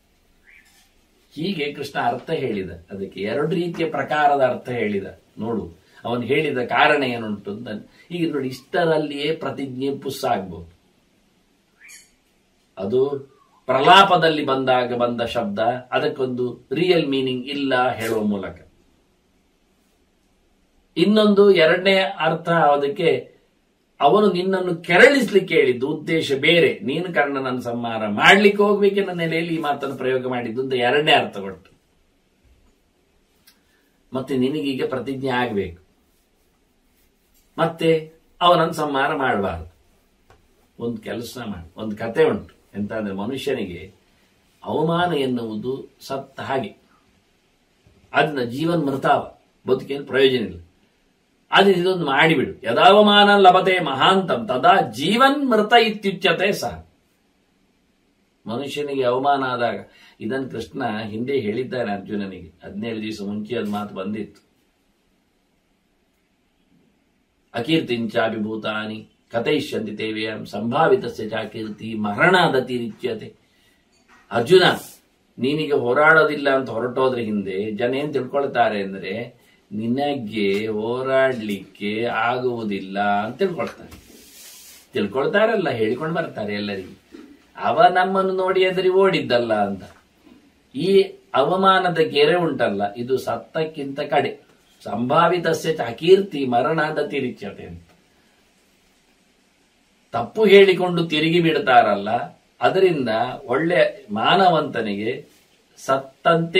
ಹೀಗೆ ಕೃಷ್ಣ ಅರ್ಥ ಹೇಳಿದ. ಅದಕ್ಕೆ ಎರಡು ರೀತಿಯ ಪ್ರಕಾರದ ಅರ್ಥ ಹೇಳಿದ. ನೋಡು ಅವನು ಹೇಳಿದ ಕಾರಣ ಏನುಂಟು ಅಂತ. ಈಗ ನೋಡಿ, ಇಷ್ಟರಲ್ಲಿಯೇ ಪ್ರತಿಜ್ಞೆ ಪುಸ್ಸಾಗ್ಬಹುದು. ಅದು ಪ್ರಲಾಪದಲ್ಲಿ ಬಂದಾಗ ಬಂದ ಶಬ್ದ, ಅದಕ್ಕೊಂದು ರಿಯಲ್ ಮೀನಿಂಗ್ ಇಲ್ಲ ಹೇಳುವ ಮೂಲಕ. ಇನ್ನೊಂದು ಎರಡನೇ ಅರ್ಥ, ಅದಕ್ಕೆ ಅವನು ನಿನ್ನನ್ನು ಕೆರಳಿಸ್ಲಿಕ್ಕೆ ಹೇಳಿದ್ದು ಉದ್ದೇಶ ಬೇರೆ, ನೀನು ಕರ್ಣನನ್ನು ಸಂಹಾರ ಮಾಡ್ಲಿಕ್ಕೆ ಹೋಗ್ಬೇಕೆನ್ನ ನೆಲೆಯಲ್ಲಿ ಈ ಮಾತನ್ನು ಪ್ರಯೋಗ ಮಾಡಿದ್ದು ಅಂತ ಎರಡನೇ ಅರ್ಥ ಕೊಟ್ಟು. ಮತ್ತೆ ನಿನಗೀಗ ಪ್ರತಿಜ್ಞೆ ಆಗಬೇಕು, ಮತ್ತೆ ಅವನನ್ನು ಸಂಹಾರ ಮಾಡಬಾರದು. ಒಂದು ಕೆಲಸ ಮಾಡಿ, ಒಂದು ಕತೆ ಉಂಟು. ಎಂತ ಅಂದ್ರೆ, ಮನುಷ್ಯನಿಗೆ ಅವಮಾನ ಎನ್ನುವುದು ಸತ್ತ ಹಾಗೆ, ಅದನ್ನ ಜೀವನ್ ಮೃತಾವ, ಬದುಕೇನು ಪ್ರಯೋಜನ ಇಲ್ಲ. ಆದ್ರೆ ಇದೊಂದು ಮಾಡಿಬಿಡು, ಯದಾವಮಾನ ಲಭತೆ ಮಹಾಂತಂ ತದಾ ಜೀವನ್ ಮೃತ ಇತ್ಯುಚ್ಯತೆ ಸಹ. ಮನುಷ್ಯನಿಗೆ ಅವಮಾನ ಆದಾಗ, ಇದನ್ನು ಕೃಷ್ಣ ಹಿಂದೆ ಹೇಳಿದ್ದಾನೆ ಅರ್ಜುನನಿಗೆ, ಹದಿನೇಳು ದಿವಸ ಮುಂಚೆ ಅದು ಮಾತು ಬಂದಿತ್ತು. ಅಕೀರ್ತಿಂಚಾಭಿಭೂತಾನಿ ಕಥಯಿಷ್ಯಂತಿ ತೇವೇಯಂ ಸಂಭಾವಿತಸ್ಯ ಚಾಕೀರ್ತಿ ಮರಣಾದತಿರಿಚ್ಯತೆ. ಅರ್ಜುನ, ನೀನೀಗ ಹೋರಾಡೋದಿಲ್ಲ ಅಂತ ಹೊರಟೋದ್ರ ಹಿಂದೆ ಜನ ಏನ್ ತಿಳ್ಕೊಳ್ತಾರೆ ಅಂದ್ರೆ, ನಿನಗೆ ಹೋರಾಡ್ಲಿಕ್ಕೆ ಆಗುವುದಿಲ್ಲ ಅಂತ ತಿಳ್ಕೊಳ್ತಾರೆ. ತಿಳ್ಕೊಳ್ತಾರಲ್ಲ, ಹೇಳಿಕೊಂಡು ಬರ್ತಾರೆ ಎಲ್ಲರಿಗೂ, ಅವ ನಮ್ಮನ್ನು ನೋಡಿ ಎದುರಿ ಓಡಿದ್ದಲ್ಲ ಅಂತ. ಈ ಅವಮಾನದ ಗೆರೆ ಉಂಟಲ್ಲ, ಇದು ಸತ್ತಕ್ಕಿಂತ ಕಡೆ. ಸಂಭಾವಿತಸ್ಯ ಅಕೀರ್ತಿ ಮರಣದ ತಿರಿಚ್ಯತೆ ಅಂತ. ತಪ್ಪು ಹೇಳಿಕೊಂಡು ತಿರುಗಿ ಬಿಡ್ತಾರಲ್ಲ, ಅದರಿಂದ ಒಳ್ಳೆ ಮಾನವಂತನಿಗೆ ಸತ್ತಂತೆ.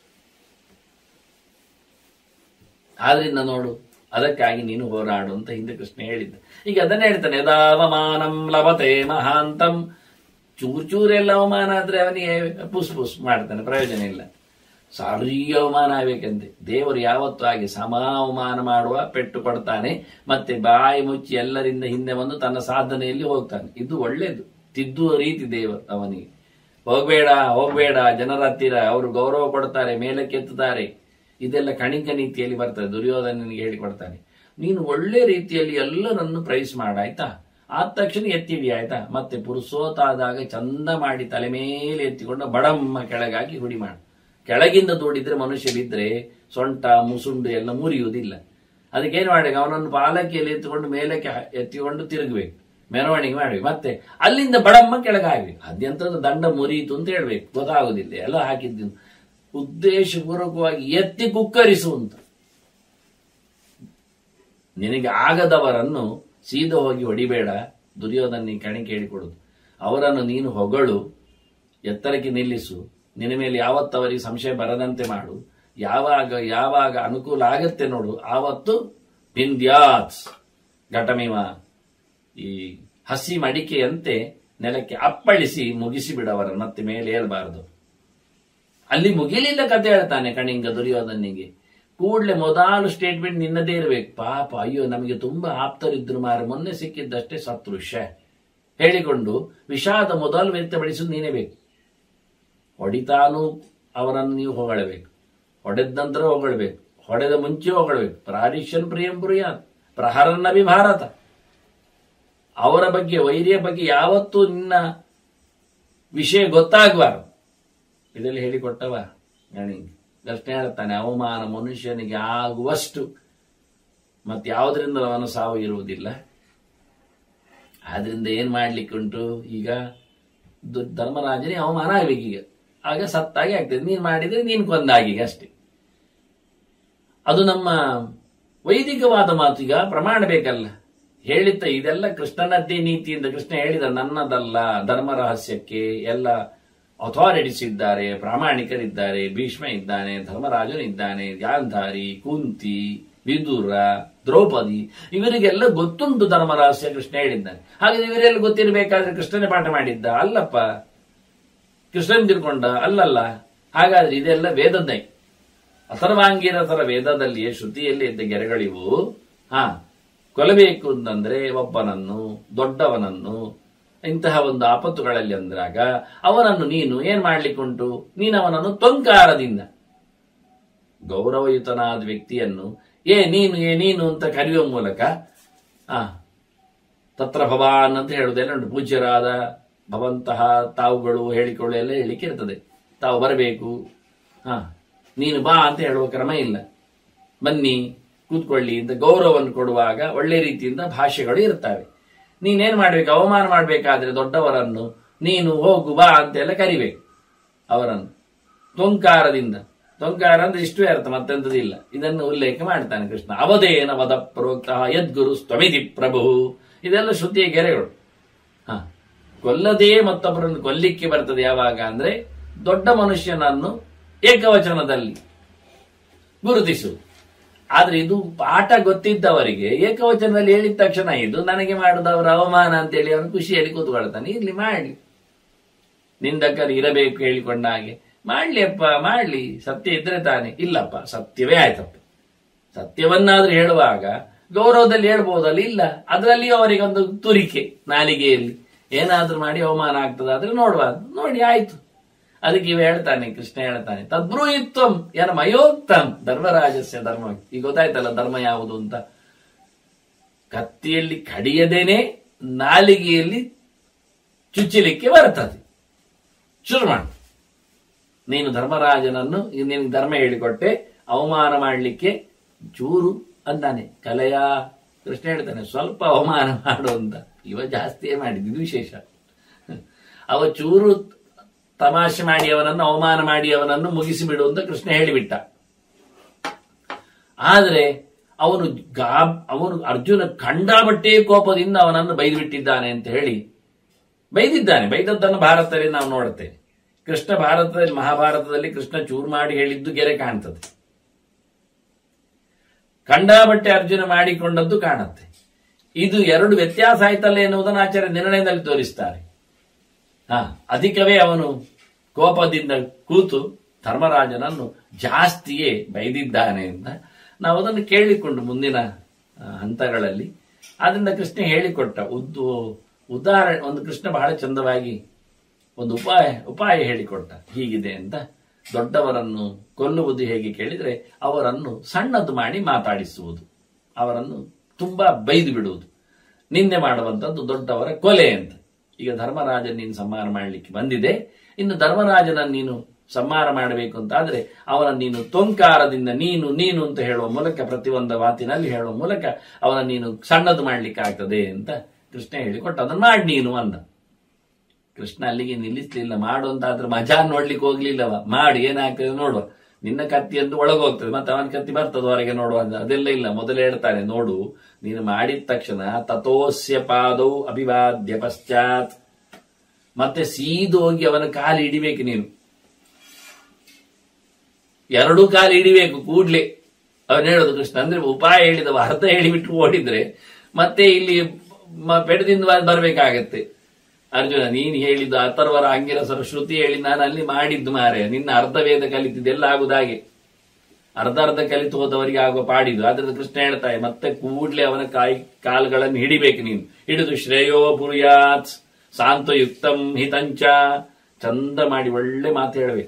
ಆದ್ರಿಂದ ನೋಡು, ಅದಕ್ಕಾಗಿ ನೀನು ಹೋರಾಡು ಅಂತ ಹಿಂದೆ ಕೃಷ್ಣ ಹೇಳಿದ್ದ. ಈಗ ಅದನ್ನೇ ಹೇಳ್ತಾನೆ, ಯದಾವಮಾನಂ ಲಭತೆ ಮಹಾಂತಂ. ಚೂರ್ ಚೂರೆಲ್ಲ ಅವಮಾನ ಆದ್ರೆ ಅವನಿಗೆ ಪುಸ್ ಪುಸ್ ಮಾಡ್ತಾನೆ, ಪ್ರಯೋಜನ ಇಲ್ಲ. ಸಾರಿ ಅವಮಾನ ಆಗ್ಬೇಕಂತೆ. ದೇವರು ಯಾವತ್ತೂ ಹಾಗೆ ಸಮ ಅವಮಾನ ಮಾಡುವ, ಪೆಟ್ಟು ಕೊಡ್ತಾನೆ, ಮತ್ತೆ ಬಾಯಿ ಮುಚ್ಚಿ ಎಲ್ಲರಿಂದ ಹಿಂದೆ ಬಂದು ತನ್ನ ಸಾಧನೆಯಲ್ಲಿ ಹೋಗ್ತಾನೆ. ಇದು ಒಳ್ಳೇದು, ತಿದ್ದುವ ರೀತಿ ದೇವರು ಅವನಿಗೆ. ಹೋಗ್ಬೇಡ ಹೋಗ್ಬೇಡ ಜನರ ಹತ್ತಿರ, ಅವರು ಗೌರವ ಕೊಡ್ತಾರೆ, ಮೇಲಕ್ಕೆ ಎತ್ತುತ್ತಾರೆ, ಇದೆಲ್ಲ ಕಣಿಕ ನೀತಿಯಲ್ಲಿ ಬರ್ತದೆ. ದುರ್ಯೋಧನನಿಗೆ ಹೇಳಿಕೊಡ್ತಾನೆ, ನೀನು ಒಳ್ಳೆ ರೀತಿಯಲ್ಲಿ ಎಲ್ಲರನ್ನು ಪ್ರೈಸ್ ಮಾಡಾಯ್ತಾ, ಆದ ತಕ್ಷಣ ಎತ್ತಿಡಿ ಆಯ್ತಾ, ಮತ್ತೆ ಪುರುಸೋತಾದಾಗ ಚಂದ ಮಾಡಿ ತಲೆ ಮೇಲೆ ಎತ್ತಿಕೊಂಡು ಬಡಮ್ಮ ಕೆಳಗಾಗಿ ಹುಡಿ ಮಾಡು. ಕೆಳಗಿಂದ ದೂಡಿದ್ರೆ ಮನುಷ್ಯ ಬಿದ್ರೆ ಸೊಂಟ ಮುಸುಂಡು ಎಲ್ಲ ಮುರಿಯುವುದಿಲ್ಲ. ಅದಕ್ಕೇನು ಮಾಡಿ, ಅವನನ್ನು ಪಾಲಕಿಯಲ್ಲಿ ಎತ್ತಿಕೊಂಡು ಮೇಲಕ್ಕೆ ಎತ್ತಿಕೊಂಡು ತಿರುಗಬೇಕು, ಮೆರವಣಿಗೆ ಮಾಡ್ಬೇಕು, ಮತ್ತೆ ಅಲ್ಲಿಂದ ಬಡಮ್ಮ ಕೆಳಗಾಗ್ಬೇಕು. ಅದೆಂತದ್ದು ದಂಡ ಮುರಿಯಿತು ಅಂತ ಹೇಳ್ಬೇಕು, ಗೊತ್ತಾಗುದಿಲ್ಲ. ಎಲ್ಲ ಹಾಕಿದ್ದು ಉದ್ದೇಶಪೂರ್ವಕವಾಗಿ ಎತ್ತಿ ಕುಕ್ಕರಿಸುವಂತ. ನಿನಗೆ ಆಗದವರನ್ನು ಸೀದಾ ಹೋಗಿ ಹೊಡಿಬೇಡ. ದುರ್ಯೋಧನ ಕಣಿಕೆ ಹೇಳಿಕೊಡುದು, ಅವರನ್ನು ನೀನು ಹೊಗಳು, ಎತ್ತರಕ್ಕೆ ನಿಲ್ಲಿಸು, ನಿನ್ನ ಮೇಲೆ ಯಾವತ್ತವರಿಗೆ ಸಂಶಯ ಬರದಂತೆ ಮಾಡು. ಯಾವಾಗ ಯಾವಾಗ ಅನುಕೂಲ ಆಗತ್ತೆ ನೋಡು ಆವತ್ತು ಬಿಂದ್ಯಾತ್ ಘಟಮಿವ, ಈ ಹಸಿ ಮಡಿಕೆಯಂತೆ ನೆಲಕ್ಕೆ ಅಪ್ಪಳಿಸಿ ಮುಗಿಸಿ ಬಿಡವರ, ಮತ್ತೆ ಮೇಲೆ ಏಳಬಾರದು. ಅಲ್ಲಿ ಮುಗಿಲಿಲ್ಲ ಕತೆ ಹೇಳ್ತಾನೆ ಕಣಿಂಗ ದುರ್ಯೋಧನಿಗೆ. ಕೂಡಲೇ ಮೊದಲು ಸ್ಟೇಟ್ಮೆಂಟ್ ನಿನ್ನದೇ ಇರಬೇಕು. ಪಾಪ, ಅಯ್ಯೋ ನಮಗೆ ತುಂಬಾ ಆಪ್ತರಿದ್ರು ಮಾರ, ಮೊನ್ನೆ ಸಿಕ್ಕಿದ್ದಷ್ಟೇ ಸತ್ರು ಶ ಹೇಳಿಕೊಂಡು ವಿಷಾದ ಮೊದಲು ವ್ಯಕ್ತಪಡಿಸುವುದು ನೀನೇ ಬೇಕು. ಹೊಡಿತಾನು ಅವರನ್ನು ನೀವು ಹೊಗಳಬೇಕು, ಹೊಡೆದ ನಂತರ ಹೊಗಳಬೇಕು, ಹೊಡೆದ ಮುಂಚೆ ಹೊಗಳಬೇಕು. ಪ್ರಾರಿಷನ್ ಪ್ರಿಯಂ ಪ್ರಿಯಾತ್ ಪ್ರಹರನ್ನಭಿ ಭಾರತ. ಅವರ ಬಗ್ಗೆ, ವೈರ್ಯ ಬಗ್ಗೆ ಯಾವತ್ತೂ ನಿನ್ನ ವಿಷಯ ಗೊತ್ತಾಗಬಾರದು. ಇದರಲ್ಲಿ ಹೇಳಿಕೊಟ್ಟವ ಗಣಿ ದರ್ಶನ ಹೇಳ್ತಾನೆ, ಅವಮಾನ ಮನುಷ್ಯನಿಗೆ ಆಗುವಷ್ಟು ಮತ್ತೆ ಯಾವುದರಿಂದ ಅವನ ಸಾವು ಇರುವುದಿಲ್ಲ. ಆದ್ರಿಂದ ಏನ್ ಮಾಡ್ಲಿಕ್ಕುಂಟು, ಈಗ ಧರ್ಮರಾಜನಿಗೆ ಅವಮಾನ ಆಗ್ಬೇಕೀಗ, ಆಗ ಸತ್ತಾಗಿ ಆಗ್ತದೆ. ನೀನ್ ಮಾಡಿದ್ರೆ ನೀನ್ ಕೊಂದಾಗೀಗ ಅಷ್ಟೇ. ಅದು ನಮ್ಮ ವೈದಿಕವಾದ ಮಾತು. ಈಗ ಪ್ರಮಾಣ ಬೇಕಲ್ಲ, ಹೇಳಿದ್ದ ಇದೆಲ್ಲ ಕೃಷ್ಣನದ್ದೇ ನೀತಿಯಿಂದ ಕೃಷ್ಣ ಹೇಳಿದ, ನನ್ನದಲ್ಲ. ಧರ್ಮ ರಹಸ್ಯಕ್ಕೆ ಎಲ್ಲ ಅಥಾರಿಟೀಸ್ ಇದ್ದಾರೆ, ಪ್ರಾಮಾಣಿಕರಿದ್ದಾರೆ. ಭೀಷ್ಮ ಇದ್ದಾನೆ, ಧರ್ಮರಾಜನು ಇದ್ದಾನೆ, ಗಾಂಧಾರಿ, ಕುಂತಿ, ವಿದುರ, ದ್ರೌಪದಿ, ಇವರಿಗೆಲ್ಲ ಗೊತ್ತುಂಟು ಧರ್ಮ ರಹಸ್ಯ ಕೃಷ್ಣ ಹೇಳಿದ್ದಾನೆ. ಹಾಗಾದ್ರೆ ಇವರೆಲ್ಲ ಗೊತ್ತಿರಬೇಕಾದ್ರೆ ಕೃಷ್ಣನೇ ಪಾಠ ಮಾಡಿದ್ದ ಅಲ್ಲಪ್ಪ, ಕೃಷ್ಣನ್ ತಿಳ್ಕೊಂಡ ಅಲ್ಲಲ್ಲ. ಹಾಗಾದ್ರೆ ಇದೆಲ್ಲ ವೇದದ್ದೇ. ಅಥರ್ವಾಂಗಿರತರ ವೇದದಲ್ಲಿಯೇ ಶ್ರುತಿಯಲ್ಲಿ ಇದ್ದ ಗೆರೆಗಳಿವು. ಹಾ, ಕೊಲ್ಲಬೇಕು ಅಂತಂದ್ರೆ ಒಬ್ಬನನ್ನು, ದೊಡ್ಡವನನ್ನು ಇಂತಹ ಒಂದು ಆಪತ್ತುಗಳಲ್ಲಿ ಅಂದ್ರಾಗ ಅವನನ್ನು ನೀನು ಏನ್ ಮಾಡ್ಲಿಕ್ಕುಂಟು, ನೀನು ಅವನನ್ನು ತೊಂಕಾರದಿಂದ, ಗೌರವಯುತನಾದ ವ್ಯಕ್ತಿಯನ್ನು ಏ ನೀನು ಏ ನೀನು ಅಂತ ಕರೆಯುವ ಮೂಲಕ ಆ ತತ್ರ ಭವಾನ್ ಅಂತ ಹೇಳುವುದೆಲ್ಲ ಉಂಟು. ಪೂಜ್ಯರಾದ ಭವಂತಹ ತಾವುಗಳು ಹೇಳಿಕೊಳ್ಳು ಎಲ್ಲ ಹೇಳಿಕೆ ಇರ್ತದೆ. ತಾವು ಬರಬೇಕು, ಹಾ ನೀನು ಬಾ ಅಂತ ಹೇಳುವ ಕ್ರಮ ಇಲ್ಲ. ಬನ್ನಿ ಕೂತ್ಕೊಳ್ಳಿ ಅಂತ ಗೌರವವನ್ನು ಕೊಡುವಾಗ ಒಳ್ಳೆ ರೀತಿಯಿಂದ ಭಾಷೆಗಳು ಇರ್ತವೆ. ನೀನೇನ್ ಮಾಡ್ಬೇಕು, ಅವಮಾನ ಮಾಡ್ಬೇಕಾದ್ರೆ ದೊಡ್ಡವರನ್ನು ನೀನು ಹೋಗು ಬಾ ಅಂತೆಲ್ಲ ಕರಿಬೇಕು ಅವರನ್ನು ತೊಂಕಾರದಿಂದ. ತೊಂಕಾರ ಅಂದ್ರೆ ಇಷ್ಟೇ ಅರ್ಥ, ಮತ್ತೆಂತದಿಲ್ಲ. ಇದನ್ನು ಉಲ್ಲೇಖ ಮಾಡ್ತಾನೆ ಕೃಷ್ಣ. ಅವಧೇನ ವದ ಪ್ರೋಕ್ತ ಯದ್ಗುರು ಸ್ತಮಿತಿ ಪ್ರಭು. ಇದೆಲ್ಲ ಶ್ರುತಿಯ ಗೆರೆಗಳು. ಹ ಕೊಲ್ಲದೇ ಮತ್ತೊಬ್ಬರನ್ನು ಕೊಲ್ಲಿಕ್ಕೆ ಬರ್ತದೆ ಯಾವಾಗ ಅಂದ್ರೆ ದೊಡ್ಡ ಮನುಷ್ಯನನ್ನು ಏಕವಚನದಲ್ಲಿ ಗುರುತಿಸು. ಆದ್ರೆ ಇದು ಪಾಠ ಗೊತ್ತಿದ್ದವರಿಗೆ ಏಕವಚನದಲ್ಲಿ ಹೇಳಿದ ತಕ್ಷಣ ಇದು ನನಗೆ ಮಾಡುದವರ ಅವಮಾನ ಅಂತೇಳಿ ಅವನು ಖುಷಿಯಲ್ಲಿ ಕೂತ್ಕೊಳ್ತಾನೆ. ಇರ್ಲಿ ಮಾಡ್ಲಿ, ನಿಂದಕರು ಇರಬೇಕು ಹೇಳಿಕೊಂಡ ಹಾಗೆ ಮಾಡ್ಲಿ ಅಪ್ಪ, ಮಾಡ್ಲಿ, ಸತ್ಯ ಇದ್ರೆ ತಾನೆ. ಇಲ್ಲಪ್ಪ ಸತ್ಯವೇ ಆಯ್ತಪ್ಪ. ಸತ್ಯವನ್ನಾದ್ರೂ ಹೇಳುವಾಗ ಗೌರವದಲ್ಲಿ ಹೇಳ್ಬೋದಲ್ಲ, ಇಲ್ಲ ಅದರಲ್ಲಿ ಅವರಿಗೊಂದು ತುರಿಕೆ ನಾಲಿಗೆಯಲ್ಲಿ ಏನಾದ್ರೂ ಮಾಡಿ ಅವಮಾನ ಆಗ್ತದಾದ್ರೆ ನೋಡ್ಬಾರ್ದು. ನೋಡಿ ಆಯ್ತು. ಅದಕ್ಕೆ ಇವ ಹೇಳ್ತಾನೆ, ಕೃಷ್ಣ ಹೇಳ್ತಾನೆ, ತದ್ಬ್ರೂಯಿತ್ವಂ ಏನ ಮಯೋಕ್ತಂ ಧರ್ಮರಾಜಸ್ಯ ಧರ್ಮ. ಈಗ ಗೊತ್ತಾಯ್ತಲ್ಲ ಧರ್ಮ ಯಾವುದು ಅಂತ. ಕತ್ತಿಯಲ್ಲಿ ಕಡಿಯದೇನೆ ನಾಲಿಗೆಯಲ್ಲಿ ಚುಚ್ಚಲಿಕ್ಕೆ ಬರ್ತದೆ. ಶುರು ಮಾಡು. ನೀನು ಧರ್ಮರಾಜನನ್ನು ನಿನಗೆ ಧರ್ಮ ಹೇಳಿಕೊಟ್ಟೆ, ಅವಮಾನ ಮಾಡಲಿಕ್ಕೆ ಚೂರು ಅಂತಾನೆ. ಕಲೆಯ ಕೃಷ್ಣ ಹೇಳ್ತಾನೆ ಸ್ವಲ್ಪ ಅವಮಾನ ಮಾಡು ಅಂತ. ಇವ ಜಾಸ್ತಿಯೇ ಮಾಡಿದ್ದು ವಿಶೇಷ. ಅವ ಚೂರು ತಮಾಷೆ ಮಾಡಿ ಅವನನ್ನು ಅವಮಾನ ಮಾಡಿ ಅವನನ್ನು ಮುಗಿಸಿ ಬಿಡು ಅಂತ ಕೃಷ್ಣ ಹೇಳಿಬಿಟ್ಟ. ಆದ್ರೆ ಅವನು ಗಾ ಅವನು ಅರ್ಜುನ ಕಂಡಾಬಟ್ಟೆ ಕೋಪದಿಂದ ಅವನನ್ನು ಬೈದು ಬಿಟ್ಟಿದ್ದಾನೆ ಅಂತ ಹೇಳಿ ಬೈದಿದ್ದಾನೆ. ಬೈದದ್ದನ್ನು ಭಾರತದಲ್ಲಿ ನಾವು ನೋಡುತ್ತೇವೆ. ಕೃಷ್ಣ ಭಾರತದಲ್ಲಿ, ಮಹಾಭಾರತದಲ್ಲಿ ಕೃಷ್ಣ ಚೂರು ಮಾಡಿ ಹೇಳಿದ್ದು ಗೆರೆ ಕಾಣ್ತದೆ. ಕಂಡಾಬಟ್ಟೆ ಅರ್ಜುನ ಮಾಡಿಕೊಂಡದ್ದು ಕಾಣುತ್ತೆ. ಇದು ಎರಡು ವ್ಯತ್ಯಾಸ ಆಯ್ತಲ್ಲ ಎನ್ನುವುದನ್ನು ಆಚಾರ್ಯ ನಿರ್ಣಯದಲ್ಲಿ ತೋರಿಸ್ತಾರೆ. ಹಾ ಅಧಿಕವೇ ಅವನು ಕೋಪದಿಂದ ಕೂತು ಧರ್ಮರಾಜನನ್ನು ಜಾಸ್ತಿಯೇ ಬೈದಿದ್ದಾನೆ ಅಂತ ನಾವು ಅದನ್ನು ಕೇಳಿಕೊಂಡು ಮುಂದಿನ ಹಂತಗಳಲ್ಲಿ. ಆದ್ರಿಂದ ಕೃಷ್ಣ ಹೇಳಿಕೊಟ್ಟ ಉದ್ದು ಉದಾಹರಣೆ ಒಂದು ಕೃಷ್ಣ ಬಹಳ ಚಂದವಾಗಿ ಒಂದು ಉಪಾಯ ಉಪಾಯ ಹೇಳಿಕೊಟ್ಟ. ಹೀಗಿದೆ ಅಂತ. ದೊಡ್ಡವರನ್ನು ಕೊಲ್ಲುವುದು ಹೇಗೆ ಕೇಳಿದ್ರೆ ಅವರನ್ನು ಸಣ್ಣದು ಮಾಡಿ ಮಾತಾಡಿಸುವುದು, ಅವರನ್ನು ತುಂಬಾ ಬೈದು ಬಿಡುವುದು, ನಿಂದೆ ಮಾಡುವಂಥದ್ದು ದೊಡ್ಡವರ ಕೊಲೆ ಅಂತ. ಈಗ ಧರ್ಮರಾಜ ನೀನು ಸಂಹಾರ ಮಾಡಲಿಕ್ಕೆ ಬಂದಿದೆ, ಇನ್ನು ಧರ್ಮರಾಜನ ನೀನು ಸಂಹಾರ ಮಾಡಬೇಕು ಅಂತ ಆದ್ರೆ ಅವನ ನೀನು ತೊಂಕಾರದಿಂದ ನೀನು ನೀನು ಅಂತ ಹೇಳುವ ಮೂಲಕ, ಪ್ರತಿಯೊಂದು ಮಾತಿನಲ್ಲಿ ಹೇಳುವ ಮೂಲಕ ಅವನ ನೀನು ಸಣ್ಣದು ಮಾಡ್ಲಿಕ್ಕೆ ಆಗ್ತದೆ ಅಂತ ಕೃಷ್ಣ ಹೇಳಿಕೊಟ್ಟು ಅದನ್ನು ಮಾಡಿ ನೀನು ಅಂದ. ಕೃಷ್ಣ ಅಲ್ಲಿಗೆ ನಿಲ್ಲಿಸ್ಲಿಲ್ಲ. ಮಾಡು ಅಂತ ಆದ್ರೆ ಮಜಾ ನೋಡ್ಲಿಕ್ಕೆ ಹೋಗ್ಲಿಲ್ಲವ. ಮಾಡಿ ಏನಾಗ್ತದೆ ನೋಡುವ, ನಿನ್ನ ಕತ್ತಿ ಎಂದು ಒಳಗೋಗ್ತದೆ, ಮತ್ತೆ ಅವನ ಕತ್ತಿ ಬರ್ತದೆ ಹೊರಗೆ ನೋಡುವ ಅಂತ ಅದೆಲ್ಲ ಇಲ್ಲ. ಮೊದಲೇ ಹೇಳ್ತಾನೆ, ನೋಡು ನೀನು ಮಾಡಿದ ತಕ್ಷಣ ತಥೋಸ್ಯ ಪಾದೌ ಅಭಿವಾದ್ಯ ಪಶ್ಚಾತ್, ಮತ್ತೆ ಸೀದೋಗಿ ಅವನ ಕಾಲು ಹಿಡಿಬೇಕು ನೀನು. ಎರಡೂ ಕಾಲು ಹಿಡಿಬೇಕು ಕೂಡ್ಲೆ. ಅವನು ಹೇಳೋದು ಕೃಷ್ಣ ಅಂದ್ರೆ ಉಪಾಯ ಹೇಳಿದವ ಅರ್ಧ ಹೇಳಿಬಿಟ್ಟು ಓಡಿದ್ರೆ ಮತ್ತೆ ಇಲ್ಲಿ ಪೆಡದಿಂದ ಬರ್ಬೇಕಾಗತ್ತೆ. ಅರ್ಜುನ ನೀನ್ ಹೇಳಿದ್ದು ಅಥರ್ವರ ಅಂಗಿರಸರ ಶ್ರುತಿ ಹೇಳಿ ನಾನು ಅಲ್ಲಿ ಮಾಡಿದ್ದು ಮಾರೆ, ನಿನ್ನ ಅರ್ಧ ವೇದ ಕಲಿತಿದ್ದೆಲ್ಲ ಆಗುದು ಹಾಗೆ, ಅರ್ಧ ಅರ್ಧ ಕಲಿತು ಹೋದವರಿಗೆ ಆಗುವ ಪಾಡಿದು. ಆದ್ರಿಂದ ಕೃಷ್ಣ ಹೇಳ್ತಾನೆ ಮತ್ತೆ ಕೂಡ್ಲೆ ಅವನ ಕಾಯಿ ಕಾಲುಗಳನ್ನು ಹಿಡಿಬೇಕು ನೀನು. ಹಿಡಿದು ಶ್ರೇಯೋ ಪುರ್ಯಾತ್ ಶಾಂತಯುಕ್ತಂ ಹಿತಂಚ, ಚಂದ ಮಾಡಿ ಒಳ್ಳೆ ಮಾತು ಹೇಳಬೇಕು,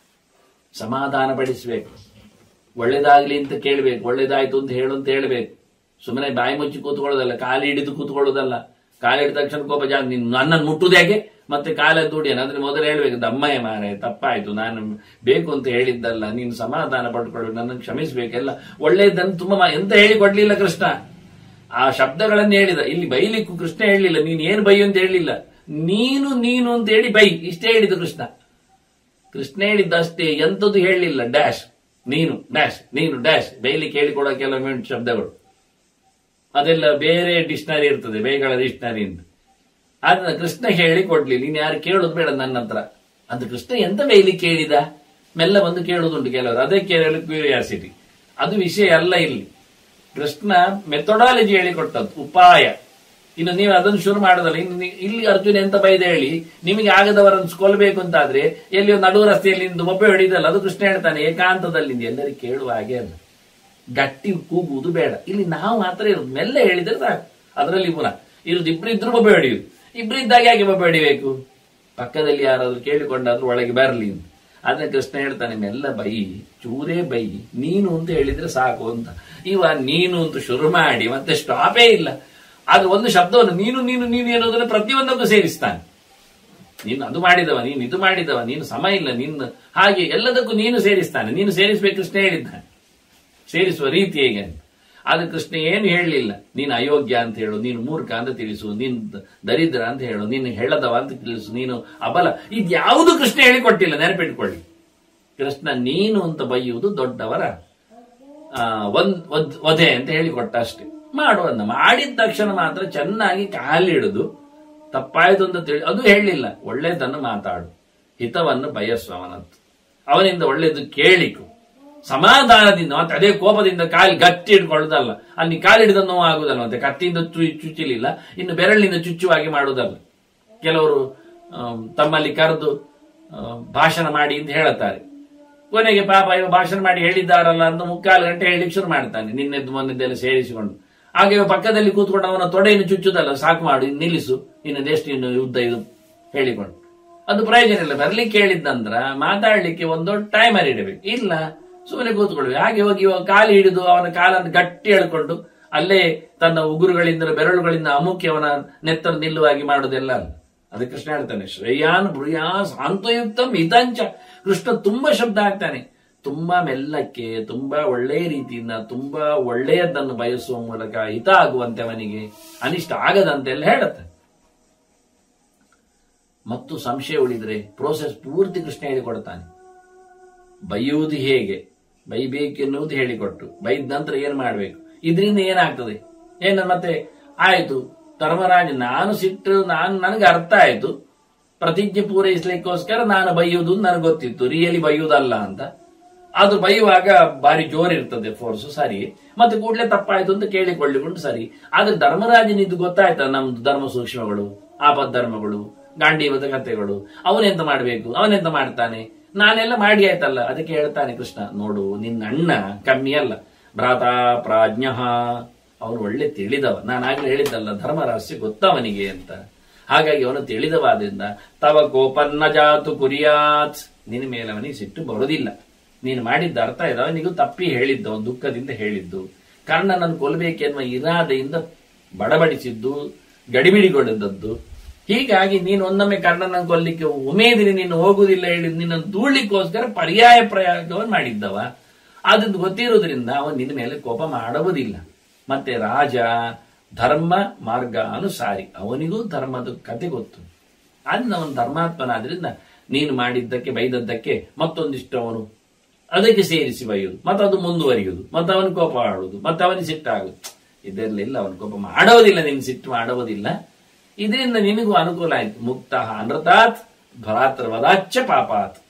ಸಮಾಧಾನ ಪಡಿಸ್ಬೇಕು, ಒಳ್ಳೇದಾಗ್ಲಿ ಅಂತ ಕೇಳ್ಬೇಕು, ಒಳ್ಳೇದಾಯ್ತು ಅಂತ ಹೇಳು ಅಂತ ಹೇಳ್ಬೇಕು. ಸುಮ್ಮನೆ ಬಾಯಿ ಮುಚ್ಚಿ ಕೂತ್ಕೊಳ್ಳೋದಲ್ಲ, ಕಾಲು ಹಿಡಿದು ಕೂತ್ಕೊಳ್ಳೋದಲ್ಲ. ಕಾಲು ಹಿಡಿದ ತಕ್ಷಣ ಕೋಪ ಜಾಸ್ತಿ, ನೀನು ನನ್ನನ್ನು ಮುಟ್ಟುದು ಯಾಕೆ ಮತ್ತೆ ಕಾಲ ದುಡಿಯನ ಅದ್ರ ಮೊದಲು ಹೇಳ್ಬೇಕು, ದಮ್ಮಯ್ಯ ಮಾರೆ ತಪ್ಪಾಯ್ತು, ನಾನು ಬೇಕು ಅಂತ ಹೇಳಿದ್ದಲ್ಲ, ನೀನು ಸಮಾಧಾನ ಪಡ್ಕೊಳ್ಬೇಕು, ನನ್ನನ್ನು ಕ್ಷಮಿಸ್ಬೇಕೆಲ್ಲ ಒಳ್ಳೇದನ್ನು ತುಂಬಾ ಎಂತ ಹೇಳಿಕೊಡ್ಲಿಲ್ಲ ಕೃಷ್ಣ. ಆ ಶಬ್ದಗಳನ್ನು ಹೇಳಿದ. ಇಲ್ಲಿ ಬೈಲಿಕ್ಕೂ ಕೃಷ್ಣ ಹೇಳಲಿಲ್ಲ, ನೀನು ಏನು ಬೈ ಅಂತ ಹೇಳಲಿಲ್ಲ, ನೀನು ನೀನು ಅಂತ ಹೇಳಿ ಬೈ, ಇಷ್ಟೇ ಹೇಳಿದ್ದು ಕೃಷ್ಣ. ಕೃಷ್ಣ ಹೇಳಿದ್ದಷ್ಟೇ, ಎಂಥದ್ದು ಹೇಳಲಿಲ್ಲ. ಡ್ಯಾಶ್ ನೀನು, ಡ್ಯಾಶ್ ನೀನು, ಡ್ಯಾಶ್ ಬೈಲಿಕ್ಕೆ ಹೇಳಿಕೊಡೋ ಕೆಲವೊಮ್ಮೆ ಶಬ್ದಗಳು ಅದೆಲ್ಲ ಬೇರೆ ಡಿಕ್ಷನರಿ ಇರ್ತದೆ, ಬೈಗಳ ಡಿಕ್ಷನರಿ ಅಂತ. ಆದ್ರೆ ಕೃಷ್ಣ ಹೇಳಿ ಕೊಡ್ಲಿ, ನೀನ್ ಯಾರು ಕೇಳೋದು ಬೇಡ ನನ್ನ ಹತ್ರ ಅಂತ. ಕೃಷ್ಣ ಎಂತ ಬೈಲಿಕ್ಕೆ ಹೇಳಿದ? ಮೆಲ್ಲ ಬಂದು ಕೇಳುದುಂಟು ಕೆಲವರು, ಅದೇ ಕೇಳಲು ಕ್ಯೂರಿಯಾಸಿಟಿ. ಅದು ವಿಷಯ ಅಲ್ಲ ಇಲ್ಲಿ. ಕೃಷ್ಣ ಮೆಥೊಡಾಲಜಿ ಹೇಳಿಕೊಟ್ಟದ್ದು, ಉಪಾಯ. ಇನ್ನು ನೀವು ಅದನ್ನು ಶುರು ಮಾಡೋದಲ್ಲ. ಇನ್ನು ಇಲ್ಲಿ ಅರ್ಜುನ ಎಂತ ಬೈದ ಹೇಳಿ ನಿಮಗೆ ಆಗದವರನ್ನು ಕೊಲ್ಲಬೇಕು ಅಂತಾದ್ರೆ ಎಲ್ಲಿಯೋ ನಡುವ ರಸ್ತೆಯಲ್ಲಿ ನಿಂದು ಒಬ್ಬ ಹಿಡಿದಲ್ಲ, ಅದು ಕೃಷ್ಣ ಹೇಳ್ತಾನೆ ಏಕಾಂತದಲ್ಲಿ ಎಲ್ಲರಿಗೂ ಕೇಳುವ ಹಾಗೆ ಅಲ್ಲ, ಗಟ್ಟಿ ಕೂಗುವುದು ಬೇಡ. ಇಲ್ಲಿ ನಾವು ಮಾತ್ರ ಇರೋದು, ಮೆಲ್ಲ ಹೇಳಿದ್ರೆ ಸಾಕು. ಅದರಲ್ಲಿ ಪುನಃ ಇರುದು ಇಬ್ರಿದ್ರು ಬೊಬ್ಬೆ ಹೊಡೆಯುವುದು, ಇಬ್ಬರಿದ್ದಾಗ ಯಾಕೆ ಬೊಬ್ಬೆ ಹೊಡಿಬೇಕು? ಪಕ್ಕದಲ್ಲಿ ಯಾರಾದ್ರೂ ಕೇಳಿಕೊಂಡಾದ್ರೂ ಒಳಗೆ ಬರಲಿ ಅಂತ. ಆದ್ರೆ ಕೃಷ್ಣ ಹೇಳ್ತಾನೆ ಮೆಲ್ಲ ಬೈ, ಚೂರೇ ಬೈ, ನೀನು ಅಂತ ಹೇಳಿದ್ರೆ ಸಾಕು ಅಂತ. ಇವ ನೀನು ಅಂತ ಶುರು ಮಾಡಿ ಮತ್ತೆ ಸ್ಟಾಪೇ ಇಲ್ಲ. ಆದ್ರೆ ಒಂದು ಶಬ್ದವನ್ನು ನೀನು ನೀನು ನೀನು ಅನ್ನೋದನ್ನ ಪ್ರತಿಯೊಂದಕ್ಕೂ ಸೇರಿಸ್ತಾನೆ. ನೀನು ಅದು ಮಾಡಿದವ, ನೀನು ಇದು ಮಾಡಿದವ, ನೀನು ಸಮ ಇಲ್ಲ, ನಿನ್ನ ಹಾಗೆ ಎಲ್ಲದಕ್ಕೂ ನೀನು ಸೇರಿಸ್ತಾನೆ. ನೀನು ಸೇರಿಸ್ಬೇಕು ಕೃಷ್ಣ ಹೇಳಿದ್ದಾನೆ, ಸೇರಿಸುವ ರೀತಿ ಹೇಗೆ ಅಂತ. ಆದ್ರೆ ಕೃಷ್ಣ ಏನು ಹೇಳಲಿಲ್ಲ. ನೀನು ಅಯೋಗ್ಯ ಅಂತ ಹೇಳು, ನೀನು ಮೂರ್ಖ ಅಂತ ತಿಳಿಸು, ನೀನು ದರಿದ್ರ ಅಂತ ಹೇಳು, ನೀನು ಹೇಳದವ ಅಂತ ತಿಳಿಸು, ನೀನು ಅಬಲ, ಇದ್ಯಾವುದು ಕೃಷ್ಣ ಹೇಳಿಕೊಟ್ಟಿಲ್ಲ. ನೆನಪಿಟ್ಕೊಳ್ಳಿ, ಕೃಷ್ಣ ನೀನು ಅಂತ ಬೈಯುವುದು ದೊಡ್ಡವರ ಆ ಒಂದ್ ವಧೆ ಅಂತ ಹೇಳಿಕೊಟ್ಟ ಅಷ್ಟೇ. ಮಾಡುವನ್ನ ಮಾಡಿದ ತಕ್ಷಣ ಮಾತ್ರ ಚೆನ್ನಾಗಿ ಕಾಲಿಡುದು, ತಪ್ಪಾಯ್ತು ಅಂತ ತಿಳಿ ಅದು ಹೇಳಲಿಲ್ಲ. ಒಳ್ಳೇದನ್ನು ಮಾತಾಡು, ಹಿತವನ್ನು ಬಯಸು, ಅವನಂತ ಅವನಿಂದ ಒಳ್ಳೇದು ಕೇಳಿಕು, ಸಮಾಧಾನದಿಂದ. ಮತ್ತೆ ಅದೇ ಕೋಪದಿಂದ ಕಾಲಿ ಗಟ್ಟಿ ಹಿಡ್ಕೊಳ್ಳುದಲ್ಲ. ಅಲ್ಲಿ ಕಾಲಿಡಿದ ನೋವು ಆಗುದಲ್ಲ, ಮತ್ತೆ ಕತ್ತಿಯಿಂದ ಚುಚ್ಚಲಿಲ್ಲ, ಇನ್ನು ಬೆರಳಿನಿಂದ ಚುಚ್ಚುವಾಗಿ ಮಾಡುವುದಲ್ಲ. ಕೆಲವರು ತಮ್ಮಲ್ಲಿ ಕರೆದು ಭಾಷಣ ಮಾಡಿ ಅಂತ ಹೇಳುತ್ತಾರೆ. ಕೊನೆಗೆ ಪಾಪ ಇವ ಭಾಷಣ ಮಾಡಿ ಹೇಳಿದ್ದಾರಲ್ಲ ಅಂತ ಮುಕ್ಕಾಲು ಗಂಟೆ ಹೇಳಿಕ್ ಶುರು ಮಾಡ್ತಾನೆ, ನಿನ್ನೆದ್ದು ಮೊನ್ನೆದ್ದೆಲ್ಲ ಸೇರಿಸಿಕೊಂಡು. ಹಾಗೆ ಪಕ್ಕದಲ್ಲಿ ಕೂತ್ಕೊಂಡು ಅವನ ತೊಡೆಯನ್ನು ಚುಚ್ಚುದಲ್ಲ, ಸಾಕು ಮಾಡು, ನಿಲ್ಲಿಸು, ಇನ್ನು ಎಷ್ಟು ಇನ್ನು ಯುದ್ಧ ಇದು ಹೇಳಿಕೊಂಡು. ಅದು ಪ್ರಯೋಜನ ಇಲ್ಲ. ಬರ್ಲಿಕ್ಕೆ ಹೇಳಿದ್ದಂದ್ರ ಮಾತಾಡ್ಲಿಕ್ಕೆ ಒಂದು ಟೈಮರ್ ಇಡಬೇಕು. ಇಲ್ಲ, ಸುಮ್ಮನೆ ಕೂತ್ಕೊಳ್ಬೇಕು. ಹಾಗೆ ಹೋಗಿ ಇವಾಗ ಕಾಲು ಹಿಡಿದು ಅವನ ಕಾಲನ್ನು ಗಟ್ಟಿ ಎಳ್ಕೊಂಡು ಅಲ್ಲೇ ತನ್ನ ಉಗುರುಗಳಿಂದ ಬೆರಳುಗಳಿಂದ ಅಮುಕಿ ಅವನ ನೆತ್ತರು ನಿಲ್ಲುವಾಗಿ ಮಾಡುವುದೆಲ್ಲ ಅಲ್ಲ. ಅದು ಕೃಷ್ಣ ಹೇಳ್ತಾನೆ, ಶ್ರೇಯಾನ್ ಭ್ರೂಯಾ ಶಾಂತಯುಕ್ತಂ ಹಿತಂಚ. ಕೃಷ್ಣ ತುಂಬಾ ಶಬ್ದ ಆಗ್ತಾನೆ, ತುಂಬಾ ಮೆಲ್ಲಕ್ಕೆ, ತುಂಬಾ ಒಳ್ಳೆಯ ರೀತಿಯಿಂದ, ತುಂಬಾ ಒಳ್ಳೆಯದನ್ನು ಬಯಸುವ ಮೂಲಕ ಹಿತ ಆಗುವಂತೆ, ಅವನಿಗೆ ಅನಿಷ್ಟ ಆಗದಂತೆಲ್ಲ ಹೇಳುತ್ತೆ. ಮತ್ತು ಸಂಶಯ ಉಳಿದ್ರೆ ಪ್ರೋಸೆಸ್ ಪೂರ್ತಿ ಕೃಷ್ಣ ಹೇಳಿಕೊಡ್ತಾನೆ. ಬೈಯುವುದು ಹೇಗೆ, ಬೈಬೇಕೆನ್ನುವುದು ಹೇಳಿಕೊಟ್ಟು, ಬೈದ ನಂತರ ಏನ್ ಮಾಡ್ಬೇಕು, ಇದರಿಂದ ಏನಾಗ್ತದೆ ಏನ. ಮತ್ತೆ ಆಯ್ತು ಧರ್ಮರಾಜ, ನಾನು ಸಿಟ್ಟು, ನಾನು ನನಗೆ ಅರ್ಥ ಆಯ್ತು, ಪ್ರತಿಜ್ಞೆ ಪೂರೈಸ್ಲಿಕ್ಕೋಸ್ಕರ ನಾನು ಬೈಯುವುದು ನನಗೆ ಗೊತ್ತಿತ್ತು, ರಿಯಲಿ ಬೈಯುವುದಲ್ಲ ಅಂತ. ಅದು ಬೈಯುವಾಗ ಬಾರಿ ಜೋರಿರ್ತದೆ ಫೋರ್ಸು, ಸರಿ. ಮತ್ತೆ ಕೂಡಲೇ ತಪ್ಪಾಯ್ತು ಅಂತ ಕೇಳಿಕೊಳ್ಳಿಕೊಂಡು ಸರಿ. ಆದ್ರೆ ಧರ್ಮರಾಜನಿದ್ದು ಗೊತ್ತಾಯ್ತ ನಮ್ದು ಧರ್ಮ ಸೂಕ್ಷ್ಮಗಳು, ಆಪದ್ ಧರ್ಮಗಳು, ಗಾಂಡೀವದ ಕಥೆಗಳು. ಅವನೆಂತ ಮಾಡ್ಬೇಕು, ಅವನೆಂತ ಮಾಡ್ತಾನೆ, ನಾನೆಲ್ಲ ಮಾಡಿ ಆಯ್ತಲ್ಲ. ಅದಕ್ಕೆ ಹೇಳ್ತಾನೆ ಕೃಷ್ಣ, ನೋಡು ನಿನ್ನ ಅಣ್ಣ ಕಮ್ಮಿ ಅಲ್ಲ, ಭ್ರಾತ ಪ್ರಾಜ್ಞ, ಅವನು ಒಳ್ಳೆ ತಿಳಿದವ. ನಾನು ಆಗ್ಲೇ ಹೇಳಿದ್ದಲ್ಲ, ಧರ್ಮ ರಹಸ್ಯ ಗೊತ್ತವನಿಗೆ ಅಂತ. ಹಾಗಾಗಿ ಅವನು ತಿಳಿದವಾದ್ರಿಂದ ತವ ಕೋಪನ್ನ ಜಾತು ಕುರಿಯಾತ್, ನಿನ್ನ ಮೇಲೆ ಅವನಿಗೆ ಸಿಟ್ಟು ಬರೋದಿಲ್ಲ. ನೀನು ಮಾಡಿದ್ದ ಅರ್ಥ ಇದೆ, ಅವನಿಗೂ ತಪ್ಪಿ ಹೇಳಿದ್ದ, ಅವನು ದುಃಖದಿಂದ ಹೇಳಿದ್ದು. ಕರ್ಣನನ್ನು ಕೊಲ್ಲಬೇಕೆನ್ನುವ ಇರಾದೆಯಿಂದ ಬಡಬಡಿಸಿದ್ದು, ಗಡಿಬಿಡಿಗೊಳಿದ್ದದ್ದು. ಹೀಗಾಗಿ ನೀನು ಒಂದೊಮ್ಮೆ ಕರ್ಣನನ್ನು ಕೊಲ್ಲಿಕ್ಕೆ ಉಮೇದಿನಿ ನೀನು ಹೋಗುವುದಿಲ್ಲ ಹೇಳಿ ನಿನ್ನ ದೂಡ್ಲಿಕ್ಕೋಸ್ಕರ ಪರ್ಯಾಯ ಪ್ರಯೋಗವನ್ನು ಮಾಡಿದ್ದವ. ಅದನ್ನು ಗೊತ್ತಿರುವುದರಿಂದ ಅವನು ನಿನ್ನ ಮೇಲೆ ಕೋಪ ಮಾಡುವುದಿಲ್ಲ. ಮತ್ತೆ ರಾಜ ಧರ್ಮ ಮಾರ್ಗ ಅನುಸಾರಿ, ಅವನಿಗೂ ಧರ್ಮದ ಕತೆ ಗೊತ್ತು. ಅದನ್ನ ಅವನು ಧರ್ಮಾತ್ಮನಾದ್ರಿಂದ ನೀನು ಮಾಡಿದ್ದಕ್ಕೆ ಬೈದದ್ದಕ್ಕೆ ಮತ್ತೊಂದಿಷ್ಟು ಅವನು ಅದಕ್ಕೆ ಸೇರಿಸಿ ಬೈಯುವುದು, ಮತ್ತೆ ಅದು ಮುಂದುವರಿಯುವುದು, ಮತ್ತೆ ಅವನ ಕೋಪ ಆಡುವುದು, ಮತ್ತೆ ಅವನಿಗೆ ಸಿಟ್ಟಾಗುದು. ಇದೆಲ್ಲ ಅವನು ಕೋಪ ಮಾಡುವುದಿಲ್ಲ, ನಿನ್ ಸಿಟ್ಟು ಮಾಡುವುದಿಲ್ಲ. ಇದರಿಂದ ನಿನಗೂ ಅನುಕೂಲ ಆಯ್ತು. ಮುಕ್ತ ಅನೃತಾತ್ ಭರಾತ್ರ ವದಾಚ್ಚ ಪಾಪಾತ್.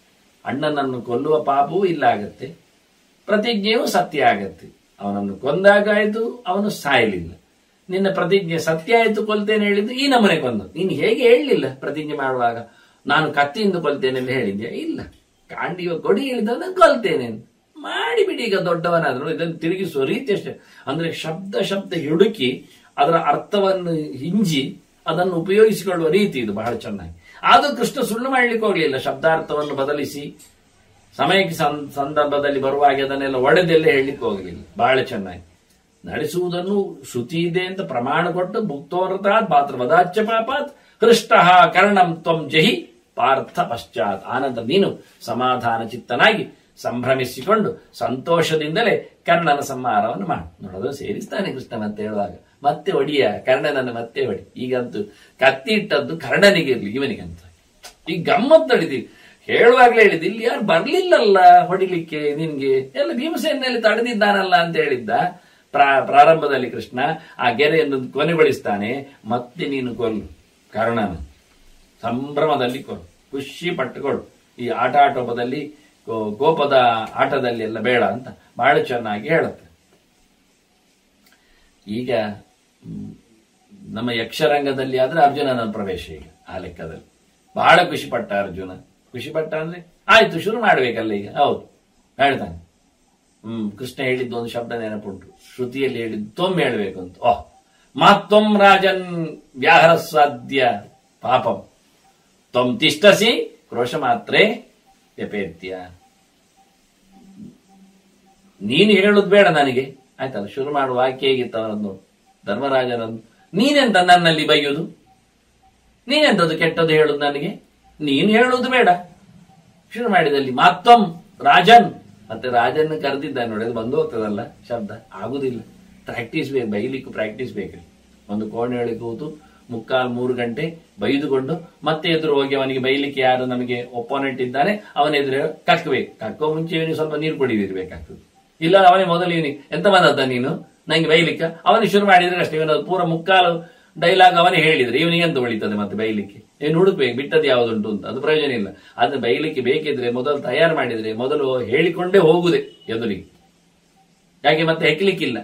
ಅಣ್ಣನನ್ನು ಕೊಲ್ಲುವ ಪಾಪವೂ ಇಲ್ಲ ಆಗತ್ತೆ, ಪ್ರತಿಜ್ಞೆಯೂ ಸತ್ಯ ಆಗತ್ತೆ. ಅವನನ್ನು ಕೊಂದಾಗಾಯ್ತು, ಅವನು ಸಾಯಲಿಲ್ಲ. ನಿನ್ನ ಪ್ರತಿಜ್ಞೆ ಸತ್ಯ ಆಯ್ತು, ಕೊಲ್ತೇನೆ ಹೇಳಿದ್ದು ಈ ನಮ್ಮನೆ ಕೊಂದು. ನೀನು ಹೇಗೆ ಹೇಳಲಿಲ್ಲ ಪ್ರತಿಜ್ಞೆ ಮಾಡುವಾಗ ನಾನು ಕತ್ತಿಯಿಂದ ಕೊಲ್ತೇನೆ ಅಂತ ಹೇಳಿದ್ಯಾ? ಇಲ್ಲ, ಕಾಂಡಿವ ಕೊಡಿ ಹೇಳಿದ ನಾನು ಕೊಲ್ತೇನೆ ಮಾಡಿಬಿಡಿ. ಈಗ ದೊಡ್ಡವನಾದ್ರು ಇದನ್ನು ತಿರುಗಿಸುವ ರೀತಿ ಅಷ್ಟೇ. ಅಂದ್ರೆ ಶಬ್ದ ಶಬ್ದ ಹುಡುಕಿ ಅದರ ಅರ್ಥವನ್ನು ಹಿಂಜಿ ಅದನ್ನು ಉಪಯೋಗಿಸಿಕೊಳ್ಳುವ ರೀತಿ ಇದು ಬಹಳ ಚೆನ್ನಾಗಿ. ಆದರೂ ಕೃಷ್ಣ ಸುಳ್ಳು ಮಾಡ್ಲಿಕ್ಕೆ ಹೋಗ್ಲಿಲ್ಲ. ಶಬ್ದಾರ್ಥವನ್ನು ಬದಲಿಸಿ ಸಮಯಕ್ಕೆ ಸಂದರ್ಭದಲ್ಲಿ ಬರುವಾಗ ಅದನ್ನೆಲ್ಲ ಒಡೆದೆಲ್ಲ ಹೇಳಲಿಕ್ಕೆ ಹೋಗಲಿಲ್ಲ. ಬಹಳ ಚೆನ್ನಾಗಿ ನಡೆಸುವುದನ್ನು ಶ್ರುತಿ ಇದೆ ಅಂತ ಪ್ರಮಾಣ ಕೊಟ್ಟು ಭುಕ್ತೋರತಾತ್ ಪಾತ್ರ ವದಾಚ್ಯ ಪಾಪಾತ್ ಹೃಷ್ಟ ಕರ್ಣಂ ತ್ವಂ ಜಹಿ ಪಾರ್ಥ ಪಶ್ಚಾತ್. ಆನಂತರ ನೀನು ಸಮಾಧಾನ ಚಿತ್ತನಾಗಿ ಸಂಭ್ರಮಿಸಿಕೊಂಡು ಸಂತೋಷದಿಂದಲೇ ಕರ್ಣನ ಸಂಹಾರವನ್ನು ಮಾಡು. ನೋಡೋದು ಸೇರಿಸ್ತಾನೆ ಕೃಷ್ಣ ಮತ್ತೆ ಹೇಳುವಾಗ, ಮತ್ತೆ ಒಡಿಯ ಕರ್ಣನನ್ನು ಮತ್ತೆ ಹೊಡಿ. ಈಗಂತೂ ಕತ್ತಿ ಇಟ್ಟದ್ದು ಕರ್ಣನಿಗಿರ್ಲಿ, ಇವನಿಗಂತ ಈಗ ಗಮ್ಮತ್ ನಡೀತೀವಿ. ಹೇಳುವಾಗ್ಲೇ ಹೇಳಿದ್ದು ಇಲ್ಲಿ ಯಾರು ಬರ್ಲಿಲ್ಲಲ್ಲ ಹೊಡಿಲಿಕ್ಕೆ ನಿನ್ಗೆ, ಎಲ್ಲ ಭೀಮಸೇನಲ್ಲಿ ತಡೆದಿದ್ದಾನಲ್ಲ ಅಂತ ಹೇಳಿದ್ದ. ಪ್ರಾ ಪ್ರಾರಂಭದಲ್ಲಿ ಕೃಷ್ಣ ಆ ಗೆರೆಯನ್ನು ಕೊನೆಗೊಳಿಸ್ತಾನೆ. ಮತ್ತೆ ನೀನು ಕೊಲ್ಲು ಕರ್ಣನ, ಸಂಭ್ರಮದಲ್ಲಿ ಕೊಲ್ಲು, ಖುಷಿ ಪಟ್ಟುಕೊಡು. ಈ ಆಟ ಆಟೋಪದಲ್ಲಿ ಗೋಪದ ಆಟದಲ್ಲಿ ಎಲ್ಲ ಬೇಡ ಅಂತ ಬಹಳ ಚೆನ್ನಾಗಿ ಹೇಳುತ್ತೆ. ಈಗ ನಮ್ಮ ಯಕ್ಷರಂಗದಲ್ಲಿ ಆದ್ರೆ ಅರ್ಜುನನ ಪ್ರವೇಶ ಈಗ ಆ ಲೆಕ್ಕದಲ್ಲಿ ಬಹಳ ಖುಷಿ ಪಟ್ಟ ಅರ್ಜುನ. ಖುಷಿ ಪಟ್ಟ ಅಂದ್ರೆ ಆಯ್ತು ಶುರು ಮಾಡ್ಬೇಕಲ್ಲ ಈಗ. ಹೌದು ಹೇಳ್ತಾನೆ. ಹ್ಮ್ ಕೃಷ್ಣ ಹೇಳಿದ್ದು ಒಂದು ಶಬ್ದ ನೆನಪುಂಟು, ಶ್ರುತಿಯಲ್ಲಿ ಹೇಳಿದ್ದು ತೊಮ್ ಹೇಳ್ಬೇಕು ಅಂತ. ಓಹ್ ಮತ್ತೊಂ ರಾಜನ್ ವ್ಯಾಹರಸ್ವಾದ್ಯ ಪಾಪಂ ತ್ವಂ ತಿಷ್ಟಸಿ ಕ್ರೋಶ ಮಾತ್ರೇ ವ್ಯಪೇತ್ಯ. ನೀನು ಹೇಳುದು ಬೇಡ ನನಗೆ, ಆಯ್ತಲ್ಲ. ಶುರು ಮಾಡುವ ವಾಕ್ಯ ಹೇಗಿತ್ತು ಅವರನ್ನು, ಧರ್ಮರಾಜನನ್ನು. ನೀನೆಂತ ನನ್ನಲ್ಲಿ ಬೈಯುವುದು, ನೀನೆಂತದ್ದು ಕೆಟ್ಟದ್ದು ಹೇಳುದು ನನಗೆ, ನೀನು ಹೇಳುವುದು ಬೇಡ. ಶುರು ಮಾಡಿದಲ್ಲಿ ಮಾತ್ವಂ ರಾಜನ್, ಮತ್ತೆ ರಾಜನ್ ಕರೆದಿದ್ದಾನೆ ನೋಡಿ, ಅದು ಬಂದು ಹೋಗ್ತದಲ್ಲ ಶಬ್ದ. ಆಗುದಿಲ್ಲ, ಪ್ರಾಕ್ಟೀಸ್ ಬೇಕು, ಬೈಲಿಕ್ಕೂ ಪ್ರಾಕ್ಟೀಸ್ ಬೇಕು. ಒಂದು ಕೋಣೆಯೊಳಗೆ ಕೂತು ಮುಕ್ಕಾಲು ಮೂರು ಗಂಟೆ ಬೈದುಕೊಂಡು ಮತ್ತೆ ಎದುರು ಹೋಗಿ ಅವನಿಗೆ ಬೈಲಿಕ್ಕೆ ಯಾರು ನಮಗೆ ಒಪೋನೆಂಟ್ ಇದ್ದಾನೆ ಅವನ ಎದುರು ಕಕ್ಕಬೇಕು. ಕಕ್ಕೋ ಮುಂಚೆ ಇವನಿಗೆ ಸ್ವಲ್ಪ ನೀರು ಕುಡಿದಿರ್ಬೇಕಾಗ್ತದೆ. ಇಲ್ಲ ಅವನೇ ಮೊದಲು ಇವನಿ ಎಂತ ಬಂದದ್ದ ನೀನು ನಂಗೆ ಬೈಲಿಕ್ಕ, ಅವನಿಗೆ ಶುರು ಮಾಡಿದ್ರೆ ಅಷ್ಟೇ. ಇವನದು ಪೂರ ಮುಕ್ಕಾಲು ಡೈಲಾಗ್ ಅವನೇ ಹೇಳಿದ್ರೆ ಇವನಿಗೆ ಎಂತ ಉಳಿತದೆ ಮತ್ತೆ ಬೈಲಿಕ್ಕೆ? ಏನು ಹುಡುಕ್ಬೇಕು ಬಿಟ್ಟದ್ದು ಯಾವುದುಂಟು ಅಂತ, ಅದು ಪ್ರಯೋಜನ ಇಲ್ಲ. ಅದನ್ನ ಬೈಲಿಕ್ಕೆ ಬೇಕಿದ್ರೆ ಮೊದಲು ತಯಾರು ಮಾಡಿದ್ರೆ ಮೊದಲು ಹೇಳಿಕೊಂಡೇ ಹೋಗುದೇ ಎದುರಿಗೆ, ಯಾಕೆ ಮತ್ತೆ ಹೆಕ್ಲಿಕ್ಕಿಲ್ಲ.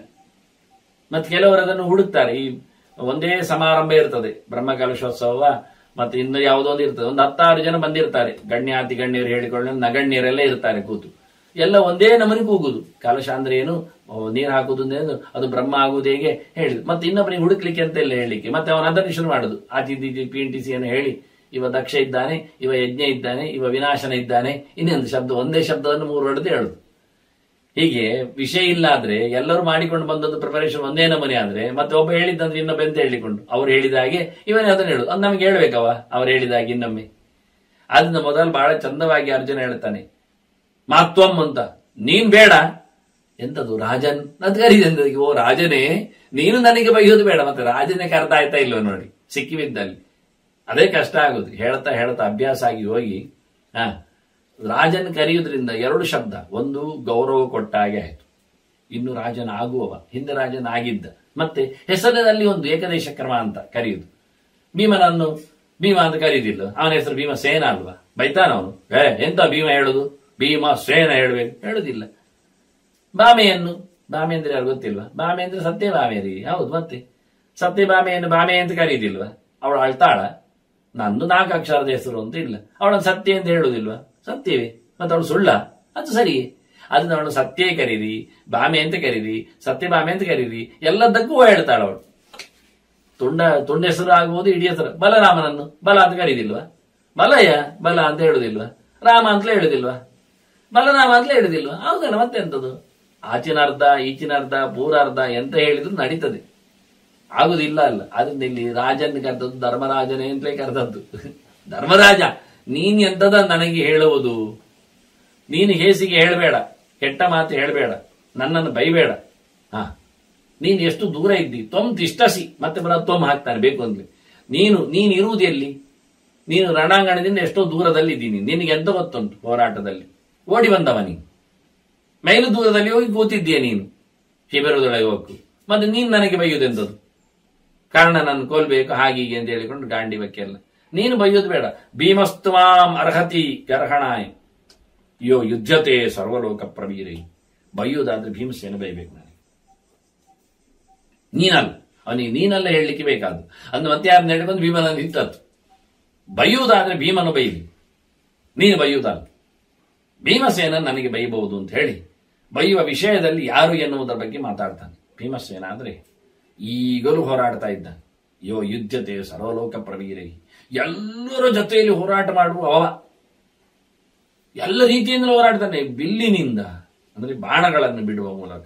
ಮತ್ತೆ ಕೆಲವರು ಅದನ್ನು ಹುಡುಕ್ತಾರೆ. ಈ ಒಂದೇ ಸಮಾರಂಭ ಇರ್ತದೆ, ಬ್ರಹ್ಮಕಲಶೋತ್ಸವ ಮತ್ತೆ ಇನ್ನು ಯಾವುದೋ ಒಂದು ಇರ್ತದೆ, ಒಂದು ಹತ್ತಾರು ಜನ ಬಂದಿರ್ತಾರೆ, ಗಣ್ಯಾತಿ ಗಣ್ಯರು ಹೇಳಿಕೊಂಡು ನಗಣ್ಯರೆಲ್ಲ ಇರ್ತಾರೆ ಕೂತು, ಎಲ್ಲ ಒಂದೇ ನಮನಿ ಕೂಗುದು. ಕಲಶ ಅಂದ್ರೆ ಏನು, ನೀರು ಹಾಕುದು ಏನು, ಅದು ಬ್ರಹ್ಮ ಆಗುವುದು ಹೇಗೆ ಹೇಳಿದ್ರು. ಮತ್ತೆ ಇನ್ನೊಬ್ಬನಿಗೆ ಹುಡುಕ್ಲಿಕ್ಕೆ ಅಂತ ಎಲ್ಲ ಹೇಳಲಿಕ್ಕೆ ಮತ್ತೆ ಅವನ ಅದನ್ನು ಶುರು ಮಾಡುದು. ಆತಿಥಿ ಪಿ ಎನ್ ಟಿ ಸಿ ಅನ್ನು ಹೇಳಿ, ಇವ ದಕ್ಷ ಇದ್ದಾನೆ, ಇವ ಯಜ್ಞ ಇದ್ದಾನೆ, ಇವ ವಿನಾಶನ ಇದ್ದಾನೆ, ಇನ್ನೊಂದು ಶಬ್ದ, ಒಂದೇ ಶಬ್ದವನ್ನು ಮೂರು ಹೊಡೆದು ಹೇಳುದು. ಹೀಗೆ ವಿಷಯ ಇಲ್ಲ ಆದ್ರೆ ಎಲ್ಲರೂ ಮಾಡಿಕೊಂಡು ಬಂದದ್ದು ಪ್ರಿಪರೇಷನ್ ಒಂದೇ ನಮನೆ ಆದ್ರೆ ಮತ್ತೆ ಒಬ್ಬ ಹೇಳಿದ್ದಂದ್ರೆ ಇನ್ನೊಬ್ಬ ಎಂತ ಹೇಳಿಕೊಂಡು ಅವ್ರು ಹೇಳಿದ ಹಾಗೆ ಇವನೇ ಅದನ್ನ ಹೇಳುದು. ಅದು ನಮ್ಗೆ ಹೇಳ್ಬೇಕವ ಅವ್ರು ಹೇಳಿದ ಹಾಗೆ ಇನ್ನೊಮ್ಮೆ. ಅದನ್ನ ಮೊದಲು ಬಹಳ ಚಂದವಾಗಿ ಅರ್ಜುನ ಹೇಳ್ತಾನೆ, ಮಾತ್ವಂ ಅಂತ, ನೀನ್ ಬೇಡ ಎಂತದು ರಾಜನ್ ಅಂತ ಕರೀದಂತ. ಓ ರಾಜನೇ ನೀನು ನನಗೆ ಬೈಯೋದು ಬೇಡ, ಮತ್ತೆ ರಾಜನೇ ಕರೆದ ಆಯ್ತಾ ಇಲ್ವ ನೋಡಿ ಸಿಕ್ಕಿಬಿದ್ದಲ್ಲಿ. ಅದೇ ಕಷ್ಟ ಆಗುದು. ಹೇಳ್ತಾ ಹೇಳ್ತಾ ಅಭ್ಯಾಸ ಆಗಿ ಹೋಗಿ ಹ ರಾಜನ್ ಕರೆಯುವುದ್ರಿಂದ ಎರಡು ಶಬ್ದ, ಒಂದು ಗೌರವ ಕೊಟ್ಟ ಹಾಗೆ ಆಯ್ತು, ಇನ್ನು ರಾಜನ ಆಗುವವ, ಹಿಂದೆ ರಾಜನ ಆಗಿದ್ದ. ಮತ್ತೆ ಹೆಸರಿನಲ್ಲಿ ಒಂದು ಏಕದೇಶ ಕ್ರಮ ಅಂತ ಕರೆಯುವುದು. ಭೀಮನನ್ನು ಭೀಮ ಅಂತ ಕರೀದಿಲ್ಲ, ಅವನ ಹೆಸರು ಭೀಮ ಸೇನ ಅಲ್ವಾ, ಬೈತಾನ ಅವನು. ಏ ಎಂತ ಭೀಮ ಹೇಳುದು, ಭೀಮ ಸೇನ ಹೇಳ್ಬೇಕು, ಹೇಳುದಿಲ್ಲ. ಬಾಮೆಯನ್ನು, ಬಾಮೆ ಅಂದ್ರೆ ಯಾರು ಗೊತ್ತಿಲ್ವಾ? ಬಾಮೆ ಅಂದ್ರೆ ಸತ್ಯ ಬಾಮೇರಿ, ಹೌದು. ಮತ್ತೆ ಸತ್ಯ ಬಾಮೆಯನ್ನು ಬಾಮೆ ಅಂತ ಕರೀದಿಲ್ವಾ? ಅವಳು ಅಳ್ತಾಳ, ನಂದು ನಾಲ್ಕು ಅಕ್ಷರದ ಹೆಸರು ಅಂತ ಇಲ್ಲ, ಅವಳನ್ನು ಸತ್ಯ ಅಂತ ಹೇಳುದಿಲ್ವಾ? ಸತ್ಯವೇ. ಮತ್ತೆ ಅವಳು ಸುಳ್ಳ, ಅದು ಸರಿಯೇ. ಅದನ್ನ ಅವಳು ಸತ್ಯ ಕರೀರಿ, ಬಾಮೆ ಅಂತ ಕರೀರಿ, ಸತ್ಯ ಬಾಮೆ ಅಂತ ಕರೀರಿ, ಎಲ್ಲದಕ್ಕೂ ಹೇಳ್ತಾಳ ಅವಳು. ತುಂಡ ತುಂಡ ಹೆಸರು ಆಗ್ಬೋದು, ಇಡೀ ಹೆಸರು. ಬಲರಾಮನನ್ನು ಬಲ ಅಂತ ಕರೀದಿಲ್ವಾ? ಬಲಯ ಬಲ ಅಂತ ಹೇಳುದಿಲ್ವಾ? ರಾಮ ಅಂತಲೇ ಹೇಳುದಿಲ್ವಾ? ಬಲರಾಮ ಅಂತಲೇ ಹೇಳುದಿಲ್ವಾ? ಹೌದಲ್ಲ, ಮತ್ತೆ ಎಂತದ್ದು? ಆಚಿನ ಅರ್ಧ ಈಚಿನ ಅರ್ಧ ಪೂರ ಅರ್ಧ ಎಂತ ಹೇಳಿದ್ರು ನಡೀತದೆ, ಆಗುದಿಲ್ಲ ಅಲ್ಲ. ಅದನ್ನ ಇಲ್ಲಿ ರಾಜನ್ ಕರೆದದ್ದು ಧರ್ಮರಾಜನೇ ಅಂತಲೇ ಕರೆದದ್ದು. ಧರ್ಮರಾಜ ನೀನ್ ಎಂತದ ನನಗೆ ಹೇಳುವುದು, ನೀನು ಹೇಸಿಗೆ ಹೇಳಬೇಡ, ಕೆಟ್ಟ ಮಾತು ಹೇಳಬೇಡ, ನನ್ನನ್ನು ಬೈಬೇಡ. ಹಾ ನೀನು ಎಷ್ಟು ದೂರ ಇದ್ದಿ, ತ್ವಂ ತಿಷ್ಟಸಿ, ಮತ್ತೆ ಬರ ತ್ವಂ ಹಾಕ್ತಾನೆ ಬೇಕು ಅಂದ್ರೆ. ನೀನು ನೀನು ಇರುವುದು ಎಲ್ಲಿ? ನೀನು ರಣಾಂಗಣದಿಂದ ಎಷ್ಟೋ ದೂರದಲ್ಲಿ ಇದ್ದೀನಿ, ನಿನಗೆ ಎಂತ ಗೊತ್ತುಂಟು? ಹೋರಾಟದಲ್ಲಿ ಓಡಿ ಬಂದವ ನೀನು, ಮೈಲು ದೂರದಲ್ಲಿ ಹೋಗಿ ಕೂತಿದ್ದೀಯ ನೀನು ಶಿಬಿರದೊಳಗೆ ಹೋಗು. ಮತ್ತೆ ನೀನು ನನಗೆ ಬೈಯುವುದೆಂತದ್ದು? ಕಾರಣ ನನ್ನ ಕೊಲ್ಬೇಕು ಹಾಗೀಗೆ ಅಂತ ಹೇಳಿಕೊಂಡು ಗಾಂಡಿವಕ್ಕೆಲ್ಲ ನೀನು ಬೈಯೋದು ಬೇಡ. ಭೀಮಸ್ತ್ವಾಂ ಅರ್ಹತಿ ಗರ್ಹಣಾಯ, ಯೋ ಯುದ್ಧತೆ ಸರ್ವಲೋಕ ಪ್ರವೀರೈ. ಬೈಯುವುದಾದ್ರೆ ಭೀಮಸೇನ ಬೈಬೇಕು ನನಗೆ, ನೀನಲ್ಲ. ಅವನಿಗೆ ನೀನಲ್ಲ ಹೇಳಲಿಕ್ಕೆ ಬೇಕಾದ್ದು ಅಂದು ಮತ್ತೆ ಯಾರು ನಡೆಕೊಂಡು ಭೀಮನ ನಿಂತದ್ದು. ಬೈಯುವುದಾದ್ರೆ ಭೀಮನು ಬೈಲಿ, ನೀನು ಬೈಯುವುದಲ್ಲ. ಭೀಮಸೇನ ನನಗೆ ಬೈಬಹುದು ಅಂತ ಹೇಳಿ ಬೈಯುವ ವಿಷಯದಲ್ಲಿ ಯಾರು ಎನ್ನುವುದರ ಬಗ್ಗೆ ಮಾತಾಡ್ತಾನೆ. ಭೀಮಸೇನ ಅಂದ್ರೆ ಈಗಲೂ ಹೋರಾಡ್ತಾ ಇದ್ದಾನೆ. ಯೋ ಯುದ್ಧತೆ ಸರ್ವಲೋಕ ಪ್ರವೀರೈ, ಎಲ್ಲರ ಜೊತೆಯಲ್ಲಿ ಹೋರಾಟ ಮಾಡುವ ಅವ, ಎಲ್ಲ ರೀತಿಯಿಂದಲೂ ಹೋರಾಡ್ತಾನೆ. ಬಿಲ್ಲಿನಿಂದ ಅಂದ್ರೆ ಬಾಣಗಳನ್ನು ಬಿಡುವ ಮೂಲಕ,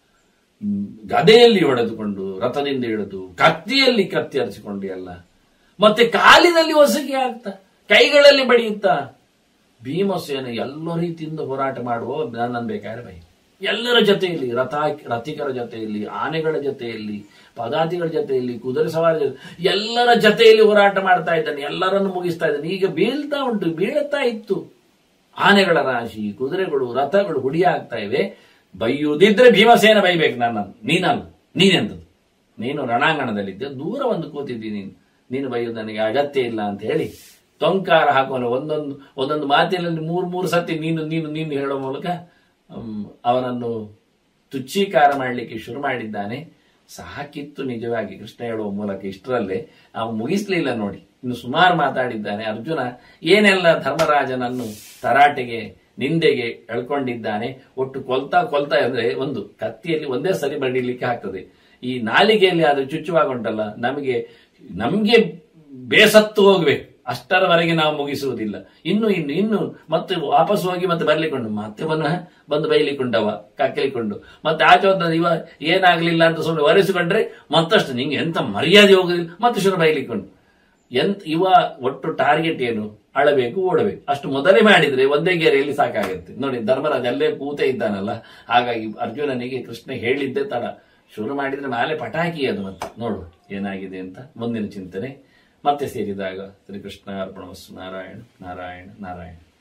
ಗದೆಯಲ್ಲಿ ಹೊಡೆದುಕೊಂಡು, ರಥದಿಂದ ಹಿಡಿದು, ಕತ್ತಿಯಲ್ಲಿ ಕತ್ತಿ ಹರಿಸಿಕೊಂಡು ಎಲ್ಲ, ಮತ್ತೆ ಕಾಲಿನಲ್ಲಿ ಒಸಗಿ ಆಗ್ತಾ, ಕೈಗಳಲ್ಲಿ ಬಡಿಯುತ್ತಾ ಭೀಮಸೇನ ಎಲ್ಲ ರೀತಿಯಿಂದ ಹೋರಾಟ ಮಾಡುವ ನನ್ನನ್ನು ಬೇಕಾದ್ರೆ ಬೈ. ಎಲ್ಲರ ಜೊತೆಯಲ್ಲಿ, ರಥ ರಥಿಕರ ಜೊತೆಯಲ್ಲಿ, ಆನೆಗಳ ಜೊತೆಯಲ್ಲಿ, ಪದಾತಿಗಳ ಜೊತೆಯಲ್ಲಿ, ಕುದುರೆ ಸವಾರ ಜೊತೆ, ಎಲ್ಲರ ಜೊತೆಯಲ್ಲಿ ಹೋರಾಟ ಮಾಡ್ತಾ ಇದ್ದಾನೆ. ಎಲ್ಲರನ್ನು ಮುಗಿಸ್ತಾ ಇದ್ದಾನೆ. ಈಗ ಬೀಳ್ತಾ ಉಂಟು, ಬೀಳುತ್ತಾ ಇತ್ತು. ಆನೆಗಳ ರಾಶಿ, ಕುದುರೆಗಳು, ರಥಗಳು ಹುಡಿಯಾಗ್ತಾ ಇವೆ. ಬೈಯುವುದಿದ್ರೆ ಭೀಮಸೇನ ಬೈಬೇಕು ನನ್ನನ್ನು, ನೀನಲ್ಲ. ನೀನೆಂತದ್ದು? ನೀನು ರಣಾಂಗಣದಲ್ಲಿದ್ದೆ, ದೂರ ಒಂದು ಕೂತಿದ್ದೀನಿ, ನೀನು ಬೈಯುವುದು ನನಗೆ ಅಗತ್ಯ ಇಲ್ಲ ಅಂತ ಹೇಳಿ ತೊಂಕಾರ ಹಾಕೋನು. ಒಂದೊಂದು ಒಂದೊಂದು ಮಾತಿನಲ್ಲಿ ಮೂರು ಮೂರು ಸತಿ ನೀನು ನೀನು ನೀನು ಹೇಳೋ ಮೂಲಕ ಅವನನ್ನು ತುಚ್ಛೀಕಾರ ಮಾಡಲಿಕ್ಕೆ ಶುರು ಮಾಡಿದ್ದಾನೆ. ಸಾಕಿತ್ತು ನಿಜವಾಗಿ ಕೃಷ್ಣ ಹೇಳುವ ಮೂಲಕ. ಇಷ್ಟರಲ್ಲೇ ಅವನು ಮುಗಿಸ್ಲಿಲ್ಲ ನೋಡಿ, ಇನ್ನು ಸುಮಾರು ಮಾತಾಡಿದ್ದಾನೆ. ಅರ್ಜುನ ಏನೆಲ್ಲ ಧರ್ಮರಾಜನನ್ನು ತರಾಟೆಗೆ, ನಿಂದೆಗೆ ಎಳ್ಕೊಂಡಿದ್ದಾನೆ. ಒಟ್ಟು ಕೊಲ್ತಾ ಕೊಲ್ತಾ ಅಂದ್ರೆ ಒಂದು ಕತ್ತಿಯಲ್ಲಿ ಒಂದೇ ಸರಿ ಬಡಿಲಿಕ್ಕೆ ಆಗ್ತದೆ. ಈ ನಾಲಿಗೆಯಲ್ಲಿ ಅದು ಚುಚ್ಚುವಾಗ ಉಂಟಲ್ಲ, ನಮಗೆ ನಮ್ಗೆ ಬೇಸತ್ತು ಹೋಗ್ಬೇಕು, ಅಷ್ಟರವರೆಗೆ ನಾವು ಮುಗಿಸುವುದಿಲ್ಲ. ಇನ್ನು ಇನ್ನು ಇನ್ನು ಮತ್ತೆ ವಾಪಸ್ ಹೋಗಿ ಮತ್ತೆ ಬರ್ಲಿಕ್ಕೊಂಡು, ಮತ್ತೆ ಪುನಃ ಬಂದು ಬೈಲಿಕೊಂಡವ ಕಕ್ಕಲಿಕೊಂಡು, ಮತ್ತೆ ಆಚೆ ಹೋದ ಇವ ಏನಾಗ್ಲಿಲ್ಲ ಅಂತ ಸುಮ್ಮನೆ ಒರೆಸಿಕೊಂಡ್ರೆ ಮತ್ತಷ್ಟು ನಿಂಗೆ ಎಂತ ಮರ್ಯಾದೆ ಹೋಗುದಿಲ್ಲ, ಮತ್ತೆ ಶುರು ಬೈಲಿಕೊಂಡು. ಎಂತ ಇವ ಒಟ್ಟು ಟಾರ್ಗೆಟ್ ಏನು? ಅಳಬೇಕು, ಓಡಬೇಕು. ಅಷ್ಟು ಮೊದಲೇ ಮಾಡಿದ್ರೆ ಒಂದೇ ಗೆರೆಯಲ್ಲಿ ಸಾಕಾಗುತ್ತೆ ನೋಡಿ. ಧರ್ಮರಾಜ ಅಲ್ಲೇ ಕೂತೆ ಇದ್ದಾನಲ್ಲ, ಹಾಗಾಗಿ ಅರ್ಜುನನಿಗೆ ಕೃಷ್ಣ ಹೇಳಿದ್ದೆ ತಡ. ಶುರು ಮಾಡಿದ್ರೆ ನಾಳೆ ಪಟಾಕಿ ಅದು. ಮತ್ತೆ ನೋಡುವ ಏನಾಗಿದೆ ಅಂತ ಮುಂದಿನ ಚಿಂತನೆ ಮತ್ತೆ ಸೇರಿದಾಗ. ಶ್ರೀಕೃಷ್ಣ ಅರ್ಪಣಮಸ್ತು. ನಾರಾಯಣ ನಾರಾಯಣ ನಾರಾಯಣ.